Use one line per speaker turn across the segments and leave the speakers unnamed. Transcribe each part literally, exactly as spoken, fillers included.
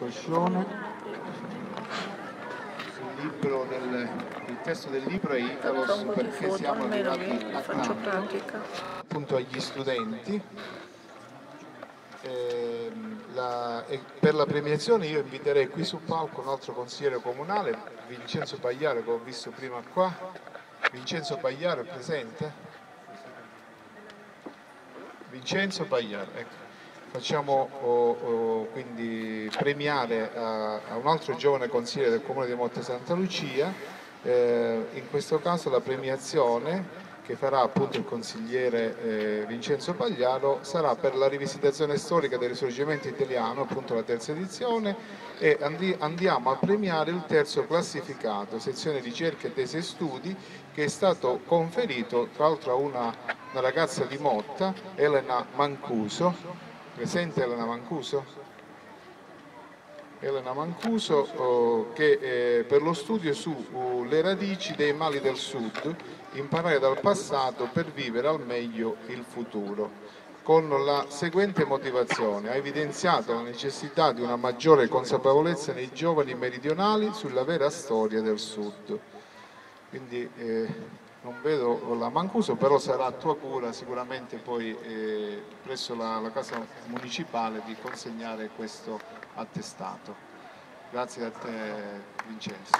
Coscione. Il, libro del, il testo del libro è Italos, perché siamo arrivati a
faccio pratica.
Appunto agli studenti. Eh, la, e per la premiazione io inviterei qui sul palco un altro consigliere comunale, Vincenzo Pagliaro, che ho visto prima qua. Vincenzo Pagliaro è presente? Vincenzo Pagliaro, ecco. Facciamo oh, oh, quindi premiare a, a un altro giovane consigliere del comune di Monte Santa Lucia, eh, in questo caso la premiazione che farà appunto il consigliere eh, Vincenzo Pagliaro sarà per la rivisitazione storica del Risorgimento italiano, appunto la terza edizione, e andi, andiamo a premiare il terzo classificato, sezione ricerche, tesi e studi, che è stato conferito tra l'altro a una, una ragazza di Motta, Elena Mancuso. Presente Elena Mancuso? Elena Mancuso oh, che eh, per lo studio sulle uh, radici dei mali del Sud, imparare dal passato per vivere al meglio il futuro, con la seguente motivazione: ha evidenziato la necessità di una maggiore consapevolezza nei giovani meridionali sulla vera storia del Sud. Quindi eh, non vedo la Mancuso, però sarà a tua cura sicuramente poi eh, presso la, la casa municipale di consegnare questo attestato. Grazie a te Vincenzo.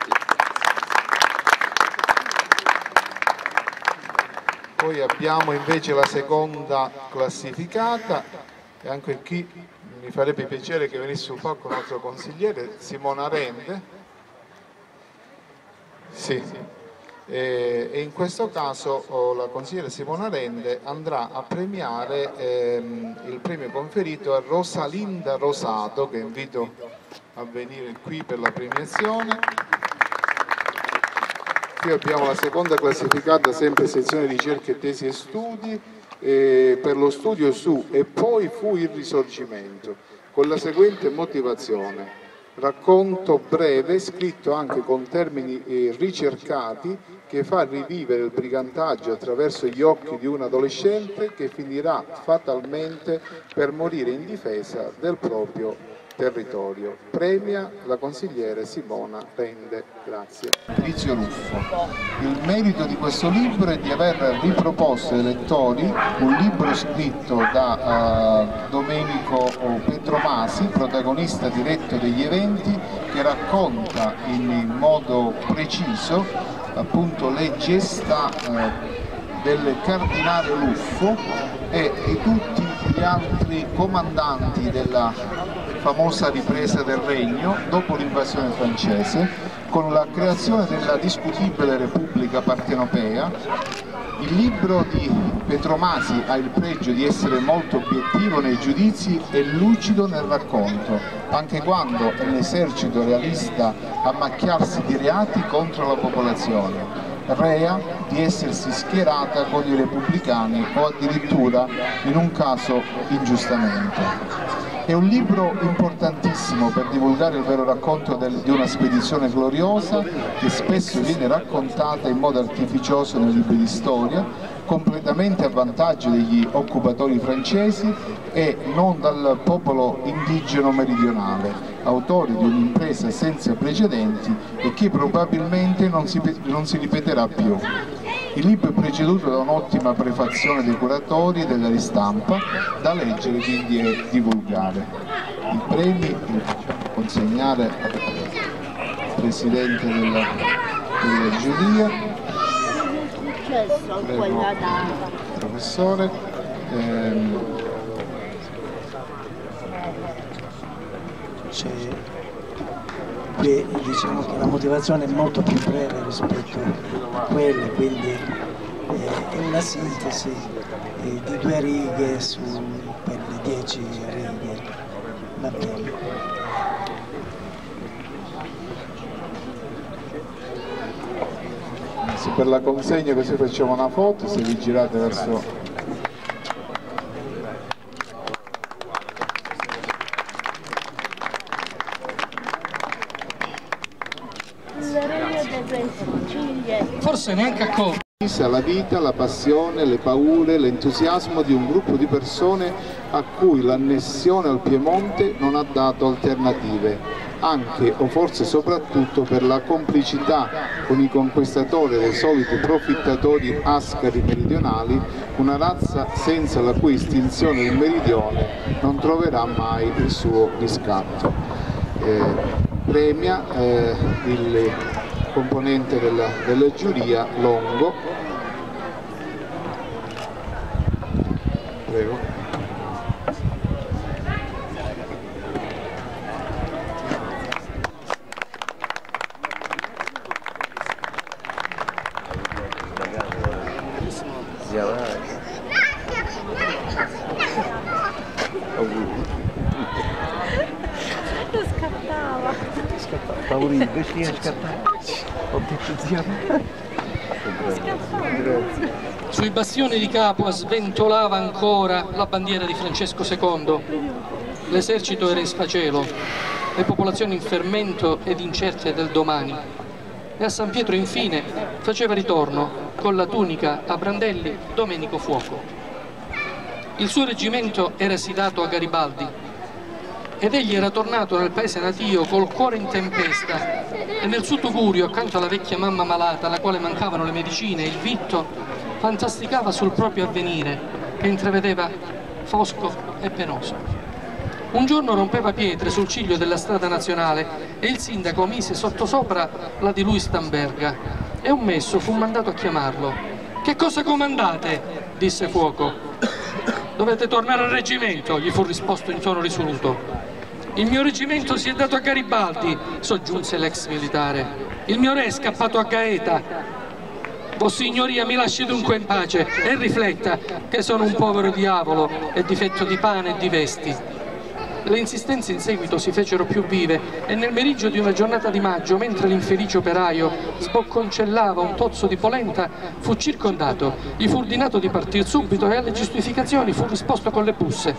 Poi abbiamo invece la seconda classificata, e anche qui mi farebbe piacere che venisse sul palco un altro consigliere, Simona Rende. Sì. E in questo caso oh, la consigliera Simona Rende andrà a premiare ehm, il premio conferito a Rosalinda Rosato, che invito a venire qui per la premiazione. Qui abbiamo la seconda classificata, sempre sezione ricerche, tesi e studi, eh, per lo studio su E poi fu il Risorgimento, con la seguente motivazione: racconto breve, scritto anche con termini eh, ricercati, che fa rivivere il brigantaggio attraverso gli occhi di un adolescente che finirà fatalmente per morire in difesa del proprio territorio. Premia la consigliere Simona Rende. Grazie. Patrizio Ruffo. Il merito di questo libro è di aver riproposto ai lettori un libro scritto da uh, Domenico Petromasi, protagonista diretto degli eventi, che racconta in, in modo preciso appunto le gesta eh, del cardinale Ruffo e di tutti gli altri comandanti della famosa ripresa del regno dopo l'invasione francese, con la creazione della discutibile Repubblica Partenopea. Il libro di Petromasi ha il pregio di essere molto obiettivo nei giudizi e lucido nel racconto, anche quando è l'esercito realista a macchiarsi di reati contro la popolazione, rea di essersi schierata con i repubblicani o addirittura, in un caso, ingiustamente. È un libro importantissimo per divulgare il vero racconto del, di una spedizione gloriosa che spesso viene raccontata in modo artificioso nei libri di storia, completamente a vantaggio degli occupatori francesi e non dal popolo indigeno meridionale, autori di un'impresa senza precedenti e che probabilmente non si, non si ripeterà più. Il libro è preceduto da un'ottima prefazione dei curatori e della ristampa, da leggere quindi e divulgare. I premi li facciamo consegnare al Presidente della, della giuria. Prego, professore. Ehm,
Qui diciamo che la motivazione è molto più breve rispetto a quelle, quindi eh, è una sintesi eh, di due righe su, per le dieci righe. Va bene.
Sì, per la consegna così facciamo una foto, se vi girate verso...
Forse neanche a coppia.
La vita, la passione, le paure, l'entusiasmo di un gruppo di persone a cui l'annessione al Piemonte non ha dato alternative, anche o forse soprattutto per la complicità con i conquistatori dei soliti profittatori ascari meridionali, una razza senza la cui estinzione il meridione non troverà mai il suo riscatto. Eh, premia eh, il componente della, della giuria Longo. Prego.
Scattava. Scattava. Paurino, invece scattava. Ho detto zia.
Sui bastioni di Capua sventolava ancora la bandiera di Francesco secondo. L'esercito era in sfacelo, le popolazioni in fermento ed incerte del domani. E a San Pietro infine faceva ritorno con la tunica a brandelli Domenico Fuoco. Il suo reggimento era sidato a Garibaldi ed egli era tornato nel paese natio col cuore in tempesta e nel suo tugurio, accanto alla vecchia mamma malata alla quale mancavano le medicine e il vitto, fantasticava sul proprio avvenire che intravedeva fosco e penoso. Un giorno rompeva pietre sul ciglio della strada nazionale e il sindaco mise sottosopra la di lui Stamberga e un messo fu mandato a chiamarlo. «Che cosa comandate?» disse Fuoco. «Dovete tornare al reggimento», gli fu risposto in tono risoluto. «Il mio reggimento si è dato a Garibaldi», soggiunse l'ex militare. «Il mio re è scappato a Gaeta. Vossignoria mi lasci dunque in pace e rifletta che sono un povero diavolo e difetto di pane e di vesti». Le insistenze in seguito si fecero più vive e nel meriggio di una giornata di maggio, mentre l'infelice operaio sbocconcellava un tozzo di polenta, fu circondato, gli fu ordinato di partir subito e alle giustificazioni fu risposto con le busse.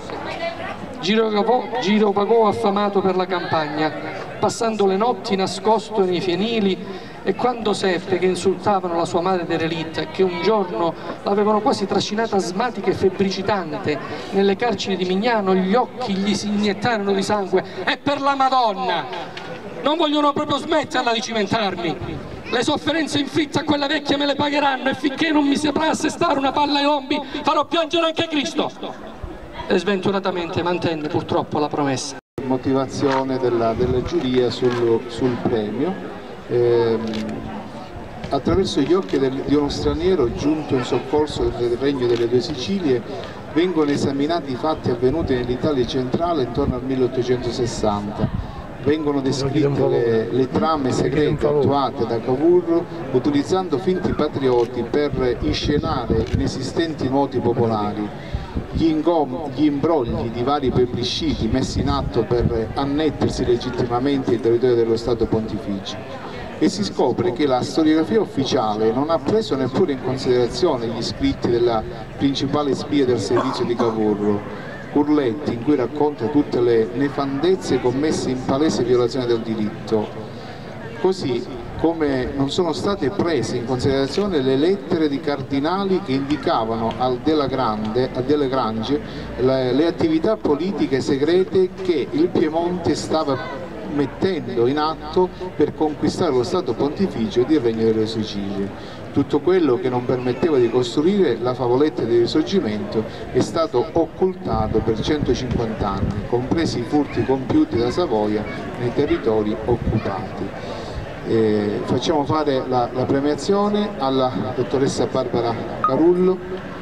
Girovagò affamato per la campagna, passando le notti nascosto nei fienili, e quando seppe che insultavano la sua madre derelitta e che un giorno l'avevano quasi trascinata asmatica e febbricitante nelle carceri di Mignano, gli occhi gli si iniettarono di sangue. «E per la Madonna! Non vogliono proprio smetterla di cimentarmi! Le sofferenze inflitte a quella vecchia me le pagheranno e finché non mi saprà assestare una palla ai lombi farò piangere anche Cristo!» E sventuratamente mantenne purtroppo la promessa.
Motivazione della, della giuria sul, sul premio. Eh, attraverso gli occhi del, di uno straniero giunto in soccorso del Regno delle Due Sicilie vengono esaminati i fatti avvenuti nell'Italia centrale intorno al milleottocentosessanta. Vengono descritte le, le trame segrete attuate da Cavour utilizzando finti patrioti per inscenare inesistenti noti popolari, gli, ingom, gli imbrogli di vari plebisciti messi in atto per annettersi legittimamente il territorio dello Stato Pontificio. E si scopre che la storiografia ufficiale non ha preso neppure in considerazione gli scritti della principale spia del servizio di Cavour, Curletti, in cui racconta tutte le nefandezze commesse in palese violazione del diritto, così come non sono state prese in considerazione le lettere di cardinali che indicavano al Della Grande, a Della Grange le, le attività politiche segrete che il Piemonte stava mettendo in atto per conquistare lo Stato Pontificio ed il Regno delle Sicilie. Tutto quello che non permetteva di costruire la favoletta del Risorgimento è stato occultato per centocinquanta anni, compresi i furti compiuti da Savoia nei territori occupati. Eh, facciamo fare la, la premiazione alla dottoressa Barbara Carullo,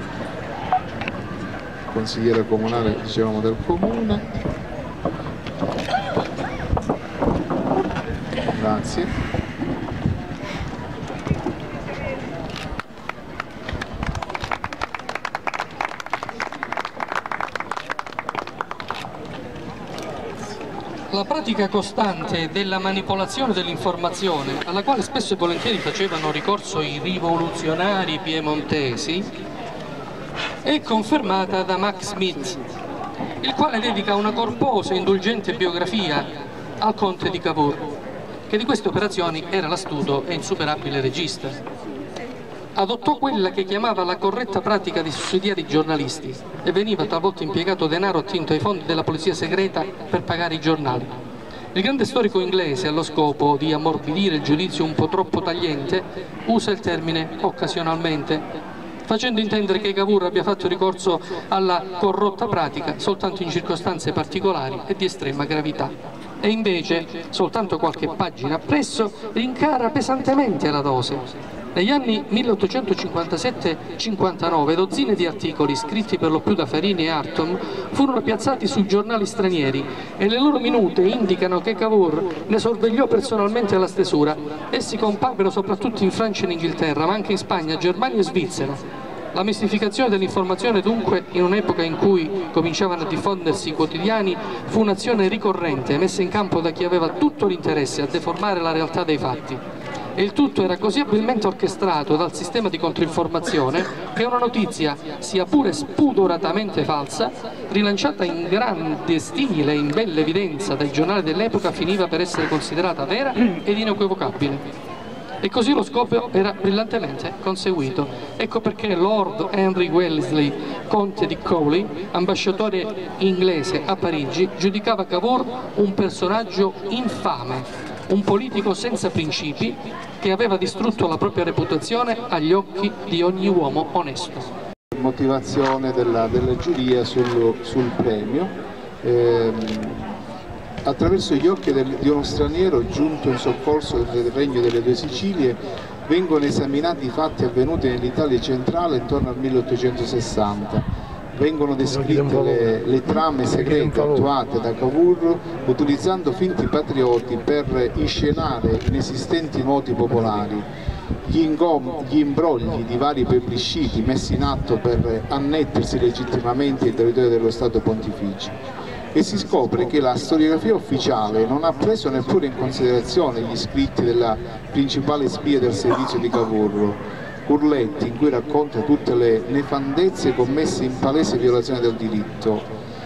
consigliera comunale, dicevamo, del Comune. Grazie.
La pratica costante della manipolazione dell'informazione, alla quale spesso e volentieri facevano ricorso i rivoluzionari piemontesi, è confermata da Max Smith, il quale dedica una corposa e indulgente biografia al conte di Cavour, che di queste operazioni era l'astuto e insuperabile regista. adottò quella che chiamava la corretta pratica di sussidiare i giornalisti e veniva talvolta impiegato denaro attinto ai fondi della polizia segreta per pagare i giornali. Il grande storico inglese, allo scopo di ammorbidire il giudizio un po' troppo tagliente, usa il termine occasionalmente, facendo intendere che Cavour abbia fatto ricorso alla corrotta pratica soltanto in circostanze particolari e di estrema gravità. E invece, soltanto qualche pagina appresso, rincara pesantemente la dose. Negli anni milleottocentocinquantasette cinquantanove dozzine di articoli scritti per lo più da Farini e Artom furono piazzati sui giornali stranieri e le loro minute indicano che Cavour ne sorvegliò personalmente la stesura. Essi comparvero soprattutto in Francia e in Inghilterra, ma anche in Spagna, Germania e Svizzera. La mistificazione dell'informazione dunque, in un'epoca in cui cominciavano a diffondersi i quotidiani, fu un'azione ricorrente messa in campo da chi aveva tutto l'interesse a deformare la realtà dei fatti. E il tutto era così abilmente orchestrato dal sistema di controinformazione che una notizia, sia pure spudoratamente falsa, rilanciata in grande stile e in bella evidenza dai giornali dell'epoca, finiva per essere considerata vera ed inequivocabile. E così lo scopo era brillantemente conseguito. Ecco perché Lord Henry Wellesley, conte di Cowley, ambasciatore inglese a Parigi, giudicava Cavour un personaggio infame, un politico senza principi che aveva distrutto la propria reputazione agli occhi di ogni uomo onesto.
Motivazione della, della giuria sul, sul premio. Ehm, attraverso gli occhi del, di uno straniero giunto in soccorso del Regno delle Due Sicilie vengono esaminati i fatti avvenuti nell'Italia centrale intorno al milleottocentosessanta. Vengono descritte le, le trame segrete attuate da Cavour utilizzando finti patrioti per inscenare inesistenti moti popolari, gli, ingom, gli imbrogli di vari plebisciti messi in atto per annettersi legittimamente il territorio dello Stato Pontificio. E si scopre che la storiografia ufficiale non ha preso neppure in considerazione gli scritti della principale spia del servizio di Cavour, Curletti, in cui racconta tutte le nefandezze commesse in palese violazione del diritto,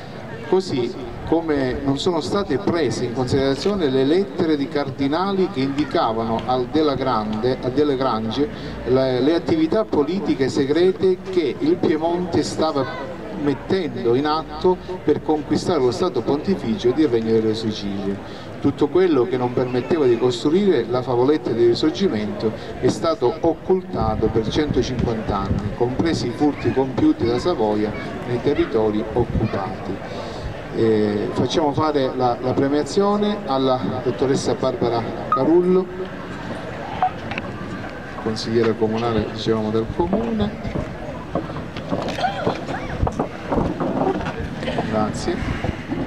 così come non sono state prese in considerazione le lettere di cardinali che indicavano al Delagrange, a Delagrange le, le attività politiche segrete che il Piemonte stava mettendo in atto per conquistare lo Stato Pontificio ed il Regno delle Sicilie. Tutto quello che non permetteva di costruire la favoletta del Risorgimento è stato occultato per centocinquanta anni, compresi i furti compiuti da Savoia nei territori occupati. Eh, facciamo fare la, la premiazione alla dottoressa Barbara Carullo, consigliera comunale, dicevamo, del Comune. Grazie.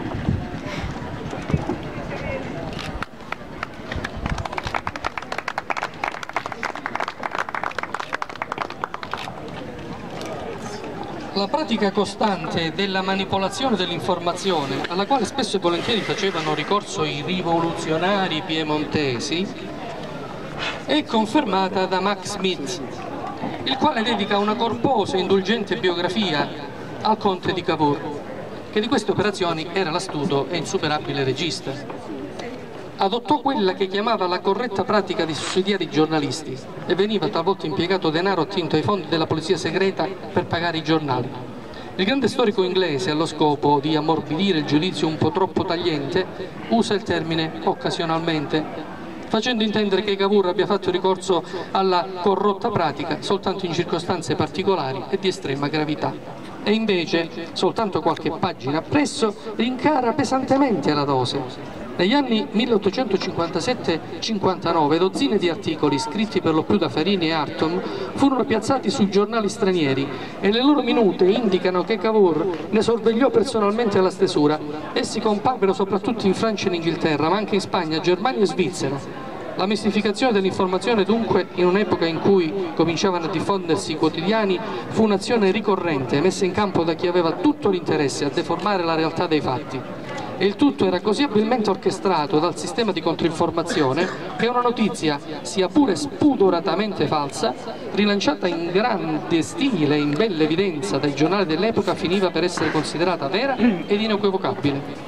La pratica costante della manipolazione dell'informazione, alla quale spesso e volentieri facevano ricorso i rivoluzionari piemontesi, è confermata da Max Smith, il quale dedica una corposa e indulgente biografia al conte di Cavour, che di queste operazioni era l'astuto e insuperabile regista. Adottò quella che chiamava la corretta pratica di sussidiare i giornalisti e veniva talvolta impiegato denaro attinto ai fondi della polizia segreta per pagare i giornali. Il grande storico inglese, allo scopo di ammorbidire il giudizio un po' troppo tagliente, usa il termine occasionalmente, facendo intendere che Cavour abbia fatto ricorso alla corrotta pratica soltanto in circostanze particolari e di estrema gravità. E invece, soltanto qualche pagina appresso, rincara pesantemente la dose. Negli anni milleottocentocinquantasette cinquantanove dozzine di articoli scritti per lo più da Farini e Artom furono piazzati sui giornali stranieri e le loro minute indicano che Cavour ne sorvegliò personalmente la stesura. Essi comparvero soprattutto in Francia e in Inghilterra, ma anche in Spagna, Germania e Svizzera. La mistificazione dell'informazione dunque, in un'epoca in cui cominciavano a diffondersi i quotidiani, fu un'azione ricorrente messa in campo da chi aveva tutto l'interesse a deformare la realtà dei fatti. E il tutto era così abilmente orchestrato dal sistema di controinformazione che una notizia, sia pure spudoratamente falsa, rilanciata in grande stile e in bella evidenza dai giornali dell'epoca, finiva per essere considerata vera ed inequivocabile.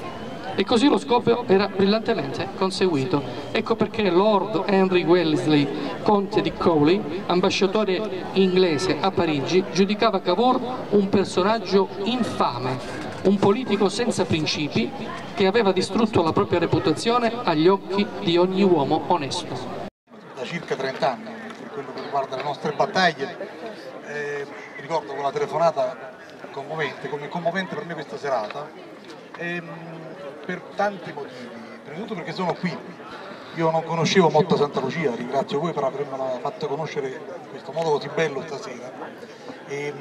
E così lo scopo era brillantemente conseguito. Ecco perché Lord Henry Wellesley, conte di Cowley, ambasciatore inglese a Parigi, giudicava Cavour un personaggio infame, un politico senza principi che aveva distrutto la propria reputazione agli occhi di ogni uomo onesto.
Da circa trenta anni, per quello che riguarda le nostre battaglie, eh, ricordo quella telefonata commovente, come commovente per me questa serata, ehm, per tanti motivi. Prima di tutto perché sono qui, io non conoscevo Motta Santa Lucia, ringrazio voi per avermela fatta conoscere in questo modo così bello stasera. E,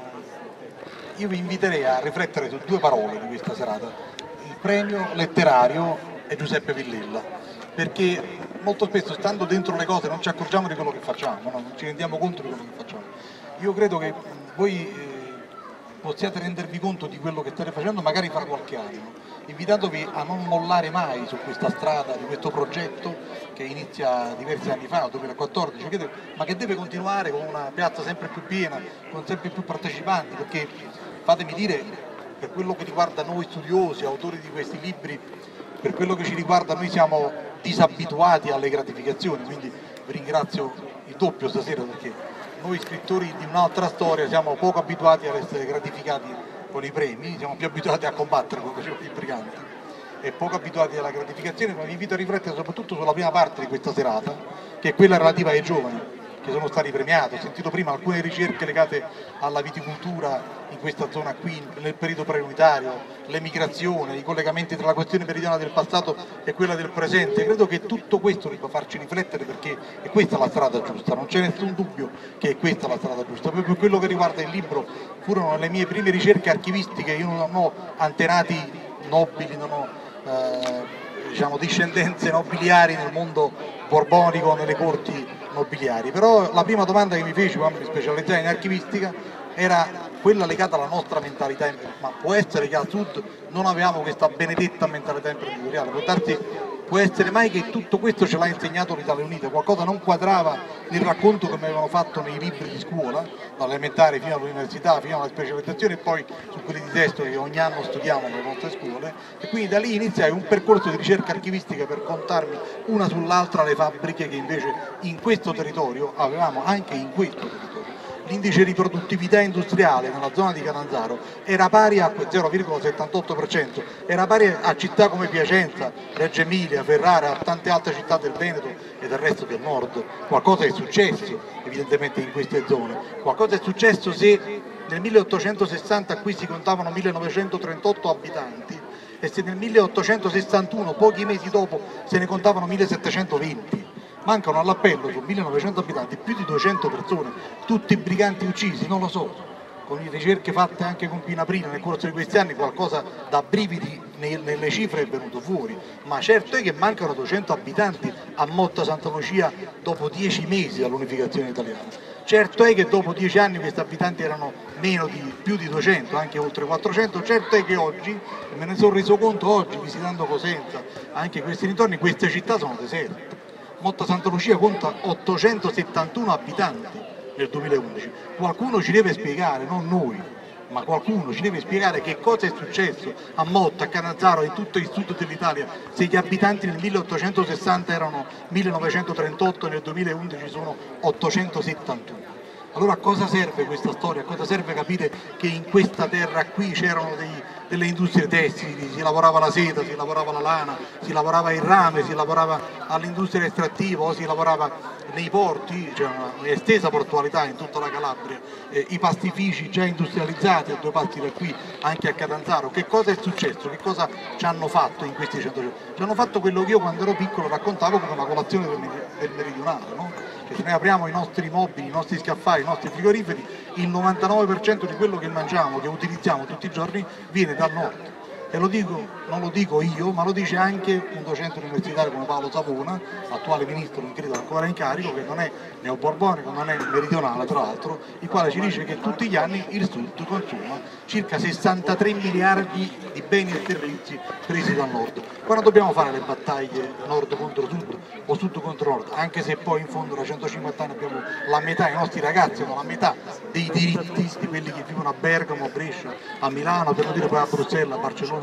io vi inviterei a riflettere su due parole di questa serata, il premio letterario e Giuseppe Villella, perché molto spesso stando dentro le cose non ci accorgiamo di quello che facciamo, no? Non ci rendiamo conto di quello che facciamo. Io credo che voi eh, possiate rendervi conto di quello che state facendo magari fra qualche anno, invitandovi a non mollare mai su questa strada di questo progetto che inizia diversi anni fa, duemilaquattordici, ma che deve continuare con una piazza sempre più piena, con sempre più partecipanti, perché fatemi dire, per quello che riguarda noi studiosi, autori di questi libri, per quello che ci riguarda noi siamo disabituati alle gratificazioni, quindi vi ringrazio il doppio stasera perché noi scrittori di un'altra storia siamo poco abituati ad essere gratificati con i premi, siamo più abituati a combattere come facevano i briganti e poco abituati alla gratificazione, ma vi invito a riflettere soprattutto sulla prima parte di questa serata, che è quella relativa ai giovani che sono stati premiati. Ho sentito prima alcune ricerche legate alla viticoltura in questa zona qui, nel periodo preunitario, l'emigrazione, i collegamenti tra la questione meridionale del passato e quella del presente. Credo che tutto questo debba farci riflettere perché è questa la strada giusta, non c'è nessun dubbio che è questa la strada giusta. Proprio per quello che riguarda il libro, furono le mie prime ricerche archivistiche, io non ho antenati nobili, non ho eh, diciamo, discendenze nobiliari nel mondo borbonico, nelle corti nobiliari, però la prima domanda che mi feci quando mi specializzai in archivistica era quella legata alla nostra mentalità, ma può essere che al sud non avevamo questa benedetta mentalità imprenditoriale, può darsi, può essere mai che tutto questo ce l'ha insegnato l'Italia Unita, qualcosa non quadrava nel racconto che mi avevano fatto nei libri di scuola, dall'elementare fino all'università, fino alla specializzazione e poi su quelli di testo che ogni anno studiamo nelle nostre scuole, e quindi da lì iniziai un percorso di ricerca archivistica per contarmi una sull'altra le fabbriche che invece in questo territorio avevamo, anche in questo territorio. L'indice di produttività industriale nella zona di Catanzaro era pari a zero virgola settantotto per cento, era pari a città come Piacenza, Reggio Emilia, Ferrara, a tante altre città del Veneto e del resto del nord. Qualcosa è successo evidentemente in queste zone, qualcosa è successo se nel milleottocentosessanta qui si contavano millenovecentotrentotto abitanti e se nel milleottocentosessantuno, pochi mesi dopo, se ne contavano millesettecentoventi. Mancano all'appello su millenovecento abitanti più di duecento persone, tutti briganti uccisi, non lo so, con le ricerche fatte anche con Pina Prina nel corso di questi anni qualcosa da brividi nelle cifre è venuto fuori, ma certo è che mancano duecento abitanti a Motta Santa Lucia dopo dieci mesi dall'unificazione italiana, certo è che dopo dieci anni questi abitanti erano meno di più di duecento, anche oltre quattrocento, certo è che oggi, e me ne sono reso conto oggi visitando Cosenza, anche questi dintorni, queste città sono deserte. Motta Santa Lucia conta ottocentosettantuno abitanti nel duemilaundici, qualcuno ci deve spiegare, non noi, ma qualcuno ci deve spiegare che cosa è successo a Motta, a Catanzaro e in tutto il sud dell'Italia se gli abitanti nel milleottocentosessanta erano millenovecentotrentotto e nel duemilaundici sono ottocentosettantuno. Allora a cosa serve questa storia? A cosa serve capire che in questa terra qui c'erano delle industrie tessili, si lavorava la seta, si lavorava la lana, si lavorava il rame, si lavorava all'industria estrattiva o si lavorava nei porti, c'è una estesa portualità in tutta la Calabria, eh, i pastifici già industrializzati a due passi da qui, anche a Catanzaro. Che cosa è successo? Che cosa ci hanno fatto in questi cento anni? Ci hanno fatto quello che io quando ero piccolo raccontavo come una colazione del, del meridionale, no? Che se noi apriamo i nostri mobili, i nostri scaffali, i nostri frigoriferi, il novantanove per cento di quello che mangiamo, che utilizziamo tutti i giorni, viene dal nord. E lo dico, non lo dico io, ma lo dice anche un docente universitario come Paolo Savona, attuale ministro che credo ancora in carico, che non è neoborbonico, non è meridionale tra l'altro, il quale ci dice che tutti gli anni il sud consuma circa sessantatré miliardi di beni e servizi presi dal nord. Quando dobbiamo fare le battaglie nord contro sud o sud contro nord, anche se poi in fondo da centocinquanta anni abbiamo la metà, i nostri ragazzi hanno la metà dei diritti di quelli che vivono a Bergamo, a Brescia, a Milano, per non dire poi a Bruxelles, a Barcellona,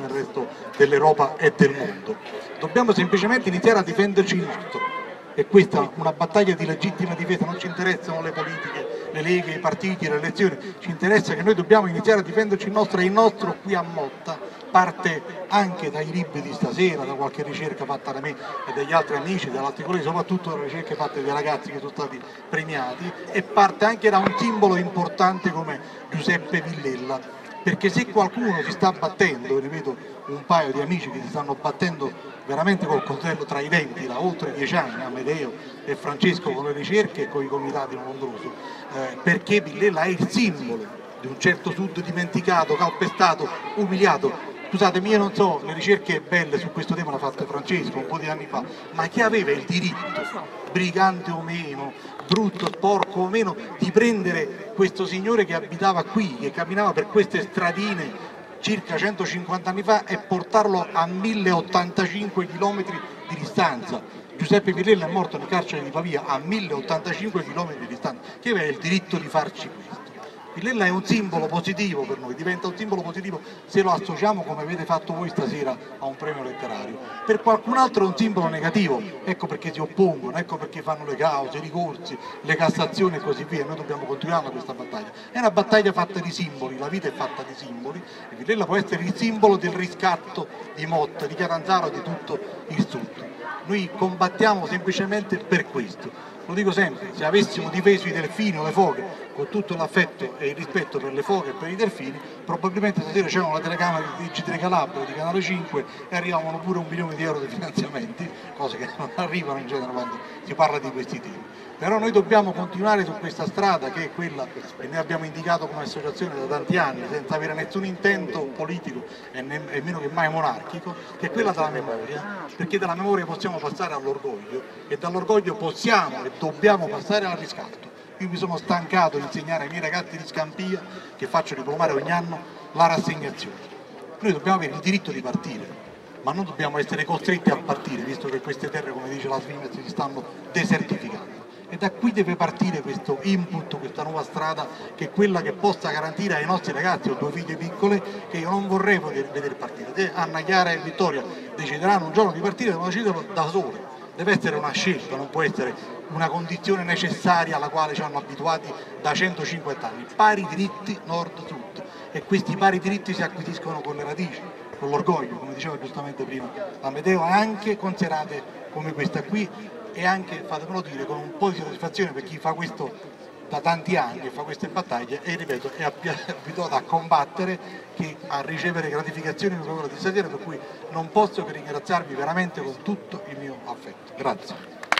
nel resto dell'Europa e del mondo. Dobbiamo semplicemente iniziare a difenderci il nostro, e questa è una battaglia di legittima difesa. Non ci interessano le politiche, le leghe, i partiti, le elezioni, ci interessa che noi dobbiamo iniziare a difenderci il nostro, e il nostro qui a Motta parte anche dai libri di stasera, da qualche ricerca fatta da me e dagli altri amici, dagli altri colleghi, soprattutto dalle ricerche fatte dai ragazzi che sono stati premiati, e parte anche da un simbolo importante come Giuseppe Villella, perché se qualcuno si sta battendo, ne vedo un paio di amici che si stanno battendo veramente col coltello tra i denti da oltre dieci anni, Amedeo e Francesco con le ricerche e con i comitati Londroso, eh, perché Villella è il simbolo di un certo sud dimenticato, calpestato, umiliato. Scusatemi, io non so, le ricerche belle su questo tema le ha fatte Francesco un po' di anni fa, ma chi aveva il diritto, brigante o meno, brutto, sporco o meno, di prendere questo signore che abitava qui, che camminava per queste stradine circa centocinquanta anni fa, e portarlo a mille ottantacinque chilometri di distanza? Giuseppe Villella è morto nel carcere di Pavia a mille ottantacinque chilometri di distanza. Chi aveva il diritto di farci questo? Villella è un simbolo positivo per noi, diventa un simbolo positivo se lo associamo, come avete fatto voi stasera, a un premio letterario. Per qualcun altro è un simbolo negativo, ecco perché si oppongono, ecco perché fanno le cause, i ricorsi, le cassazioni e così via. Noi dobbiamo continuare questa battaglia. È una battaglia fatta di simboli, la vita è fatta di simboli, e Villella può essere il simbolo del riscatto di Motta, di Catanzaro, di tutto il sud. Noi combattiamo semplicemente per questo. Lo dico sempre, se avessimo difeso i delfini o le foche con tutto l'affetto e il rispetto per le foche e per i delfini, probabilmente stasera c'erano le telecamere di G tre Calabria, di Canale cinque, e arrivavano pure un milione di euro di finanziamenti, cose che non arrivano in genere quando si parla di questi temi. Però noi dobbiamo continuare su questa strada, che è quella che noi abbiamo indicato come associazione da tanti anni, senza avere nessun intento politico e nemmeno che mai monarchico, che è quella della memoria, perché dalla memoria possiamo passare all'orgoglio, e dall'orgoglio possiamo e dobbiamo passare al riscatto. Io mi sono stancato di insegnare ai miei ragazzi di Scampia, che faccio diplomare ogni anno, la rassegnazione. Noi dobbiamo avere il diritto di partire, ma non dobbiamo essere costretti a partire, visto che queste terre, come dice la Svimez, si stanno desertificando. E da qui deve partire questo input, questa nuova strada, che è quella che possa garantire ai nostri ragazzi, ho due figlie piccole che io non vorrei poter vedere partire. Anna Chiara e Vittoria decideranno un giorno di partire, devono deciderlo da sole. Deve essere una scelta, non può essere una condizione necessaria alla quale ci hanno abituati da centocinquanta anni. Pari diritti nord-sud, e questi pari diritti si acquisiscono con le radici, con l'orgoglio, come diceva giustamente prima Amedeo, anche con serate come questa qui, e anche, fatemelo dire, con un po' di soddisfazione per chi fa questo da tanti anni, fa queste battaglie, e ripeto, è abituato a combattere che a ricevere gratificazioni come quella di stasera, per cui non posso che ringraziarvi veramente con tutto il mio affetto. Grazie.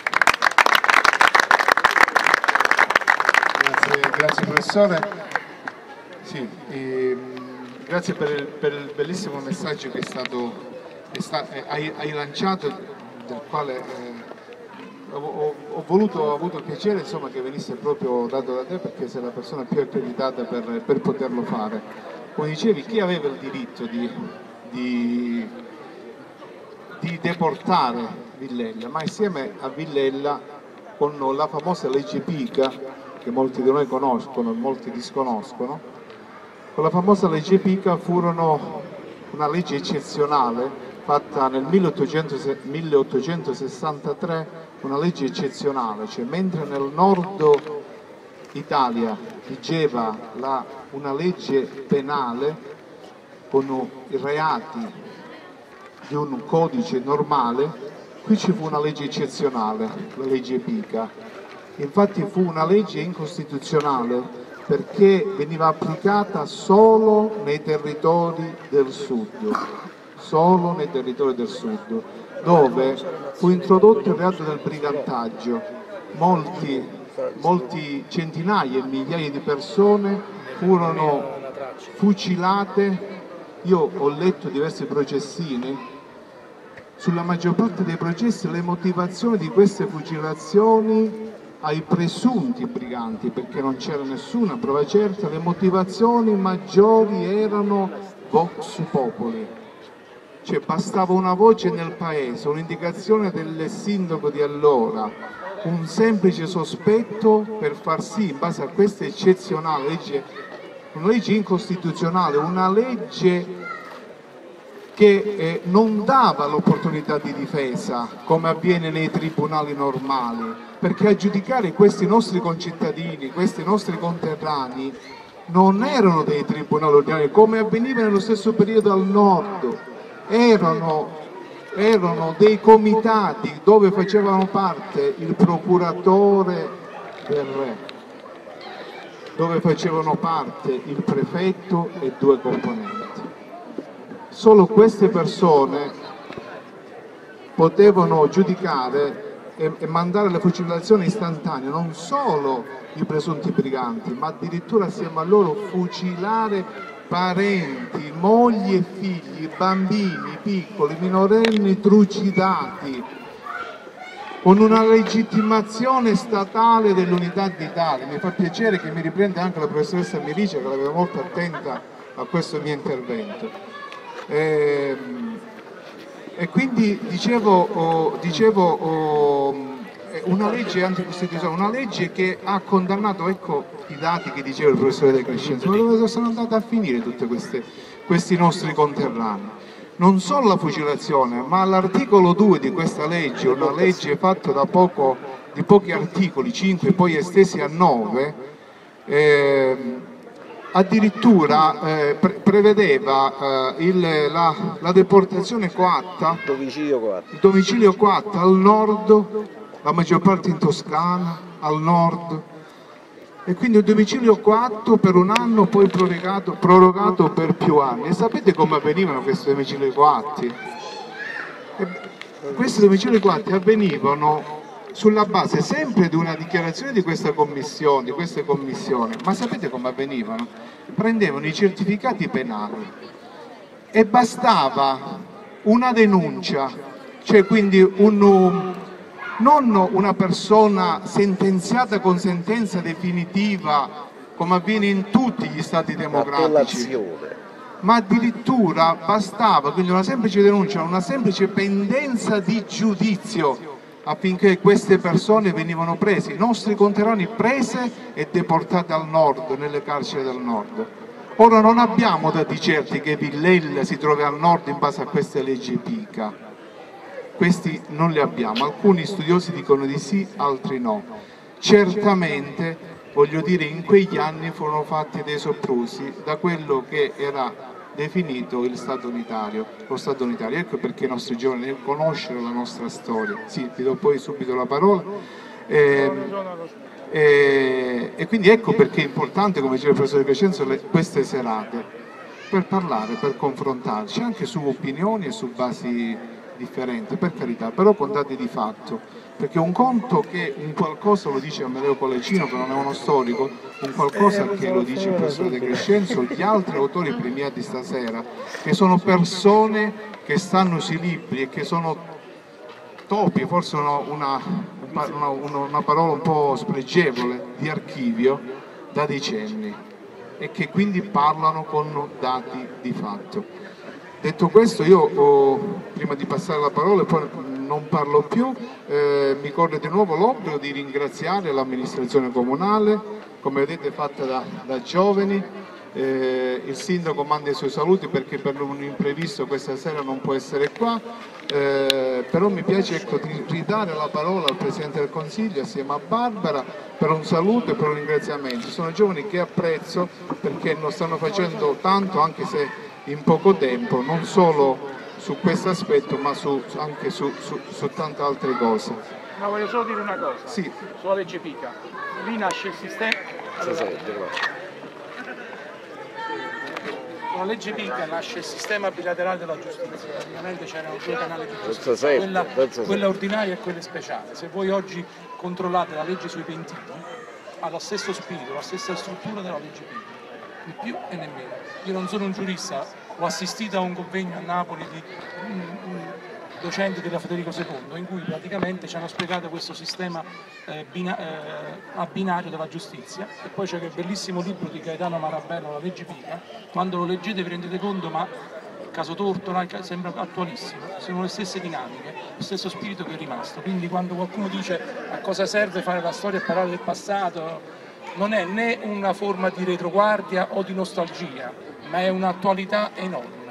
Grazie, grazie professore. Sì, ehm, grazie per il, per il bellissimo messaggio che è stato, è sta, eh, hai, hai lanciato, del quale eh, ho, ho, ho voluto, ho avuto il piacere, insomma, che venisse proprio dato da te, perché sei la persona più accreditata per, per poterlo fare. Come dicevi, chi aveva il diritto di, di, di deportare Villella? Ma insieme a Villella, con la famosa legge Pica, che molti di noi conoscono e molti disconoscono, con la famosa legge Pica furono una legge eccezionale fatta nel milleottocentosessantatré, una legge eccezionale, cioè mentre nel nord Italia vigeva la, una legge penale con i reati di un codice normale, qui ci fu una legge eccezionale, la legge Pica. Infatti fu una legge incostituzionale perché veniva applicata solo nei territori del sud, solo nei territori del sud, dove fu introdotto il reato del brigantaggio. Molti, molti centinaia e migliaia di persone furono fucilate. Io ho letto diversi processini, sulla maggior parte dei processi le motivazioni di queste fucilazioni ai presunti briganti, perché non c'era nessuna prova certa, le motivazioni maggiori erano vox populi, cioè bastava una voce nel paese, un'indicazione del sindaco di allora, un semplice sospetto per far sì, in base a questa eccezionale legge, una legge incostituzionale, una legge che eh, non dava l'opportunità di difesa come avviene nei tribunali normali, perché a giudicare questi nostri concittadini, questi nostri conterranei, non erano dei tribunali ordinari come avveniva nello stesso periodo al nord, erano, erano dei comitati dove facevano parte il procuratore del re, dove facevano parte il prefetto e due componenti. Solo queste persone potevano giudicare e, e mandare alla fucilazione istantanea non solo i presunti briganti, ma addirittura assieme a loro fucilare parenti, mogli e figli, bambini piccoli, minorenni trucidati, con una legittimazione statale dell'unità d'Italia. Mi fa piacere che mi riprenda anche la professoressa Mirice, che l'aveva molto attenta a questo mio intervento. E, e quindi dicevo, oh, dicevo oh, una legge anticostituzionale, una legge che ha condannato, ecco i dati che diceva il professore De Crescenzo, ma dove sono andate a finire tutti questi nostri conterranei? Non solo la fucilazione, ma l'articolo due di questa legge, una legge fatta da poco, di pochi articoli, cinque, poi estesi a nove, eh, addirittura eh, pre prevedeva eh, il, la, la deportazione coatta,
domicilio coatto.
il domicilio coatto al nord, la maggior parte in Toscana, al nord, e quindi il domicilio coatto per un anno, poi prorogato, prorogato per più anni. E sapete come avvenivano questi domicili coatti? E questi domicili coatti avvenivano sulla base sempre di una dichiarazione di questa commissione, di queste commissioni, ma sapete come avvenivano? Prendevano i certificati penali e bastava una denuncia, cioè quindi un, non una persona sentenziata con sentenza definitiva come avviene in tutti gli stati democratici, ma addirittura bastava quindi una semplice denuncia, una semplice pendenza di giudizio affinché queste persone venivano prese, i nostri conterranei prese e deportate al nord, nelle carceri del nord. Ora non abbiamo dati certi che Villella si trovi al nord in base a queste leggi Pica, questi non li abbiamo, alcuni studiosi dicono di sì, altri no. Certamente, voglio dire, in quegli anni furono fatti dei soprusi da quello che era definito il Stato unitario, lo Stato unitario. Ecco perché i nostri giovani devono conoscere la nostra storia. Sì, ti do poi subito la parola. E, e, e quindi ecco perché è importante, come diceva il professore Crescenzo, le, queste serate, per parlare, per confrontarci, anche su opinioni e su basi differenti, per carità, però con dati di fatto. Perché un conto che un qualcosa lo dice Amedeo Collecino, che non è uno storico, un qualcosa che lo dice il professore De Crescenzo, gli altri autori premiati stasera, che sono persone che stanno sui libri e che sono topi, forse una, una, una, una parola un po' spregevole, di archivio da decenni, e che quindi parlano con dati di fatto. Detto questo, io oh, prima di passare la parola e poi non parlo più, eh, mi corre di nuovo l'obbligo di ringraziare l'amministrazione comunale, come vedete fatta da, da giovani, eh, il sindaco manda i suoi saluti perché per un imprevisto questa sera non può essere qua, eh, però mi piace ecco, ridare la parola al Presidente del Consiglio assieme a Barbara per un saluto e per un ringraziamento. Sono giovani che apprezzo perché non stanno facendo tanto, anche se in poco tempo, non solo su questo aspetto ma su, anche su, su, su tante altre cose.
Ma voglio solo dire una cosa,
sì.
Sulla legge Pica, lì nasce il sistema... Allora, con la legge Pica nasce il sistema bilaterale della giustizia, praticamente c'erano due canali di giustizia, quella, quella ordinaria e quella speciale. Se voi oggi controllate la legge sui pentiti, ha lo stesso spirito, la stessa struttura della legge Pica, né più e né meno. Io non sono un giurista, ho assistito a un convegno a Napoli di un, un docenti della Federico secondo in cui praticamente ci hanno spiegato questo sistema eh, bina, eh, a binario della giustizia, e poi c'è quel bellissimo libro di Gaetano Marabello, La legge Pica. Quando lo leggete vi rendete conto, ma il caso Tortora sembra attualissimo, sono le stesse dinamiche, lo stesso spirito che è rimasto. Quindi quando qualcuno dice a cosa serve fare la storia e parlare del passato, non è né una forma di retroguardia o di nostalgia, ma è un'attualità enorme.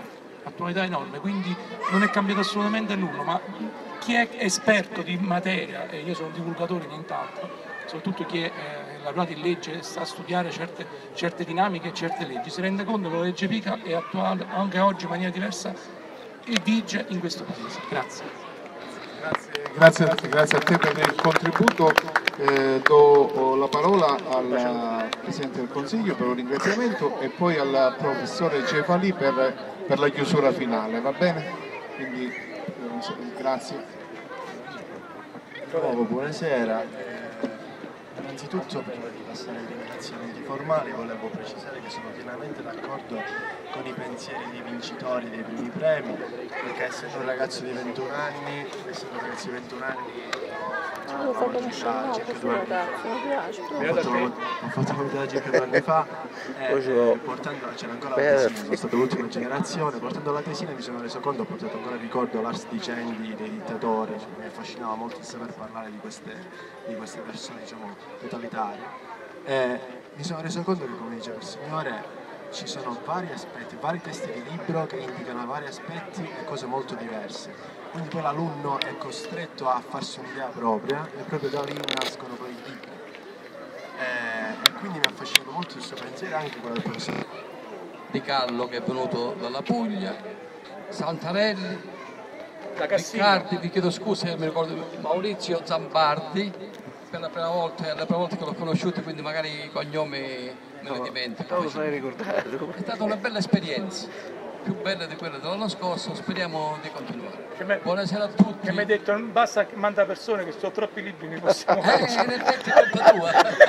attualità enorme, quindi non è cambiato assolutamente nulla, ma chi è esperto di materia, e io sono un divulgatore nient'altro, soprattutto chi è eh, laureato in legge e sta a studiare certe, certe dinamiche e certe leggi, si rende conto che la legge Pica è attuale anche oggi in maniera diversa e vige in questo paese. Grazie.
Grazie, grazie, grazie a te per il contributo. Eh, do la parola al Presidente del Consiglio per un ringraziamento e poi al Professore Cefalì per, per la chiusura finale, va bene? Quindi eh, grazie.
Nuovo, buonasera. Innanzitutto, prima di passare ai ringraziamenti formali, volevo precisare che sono pienamente d'accordo con i pensieri dei vincitori dei primi premi, perché essendo un ragazzo di ventuno anni, essendo un ragazzo di ventuno anni, ho fatto circa due anni fa, ho fatto la circa due anni fa, e portando, c'era ancora la tesina, sono stato l'ultima generazione, portando la tesina mi sono reso conto, ho portato ancora il ricordo l'ars dicendi dei dittatori, cioè, mi affascinava molto il saper parlare di queste, di queste persone, diciamo, totalitarie. E mi sono reso conto che, come diceva il Signore, ci sono vari aspetti, vari testi di libro che indicano vari aspetti e cose molto diverse. Quindi poi l'alunno è costretto a farsi un'idea propria e proprio da lì nascono poi i libri. E, e quindi mi affascina molto il suo pensiero, anche quello del professore
Di Carlo, che è venuto dalla Puglia, Santarelli, Riccardi, vi chiedo scusa, mi ricordo Maurizio Zambardi, per la prima volta, è la prima volta che l'ho conosciuto, quindi magari i cognomi me li dimentico.
Non lo sai ricordare.
È stata una bella esperienza, più bella di quella dell'anno scorso, speriamo di continuare.
Me,
Buonasera a tutti.
Che mi hai detto, non basta che manda persone, che sono troppi libri, ne possiamo
Eh, in effetti è colpa tua.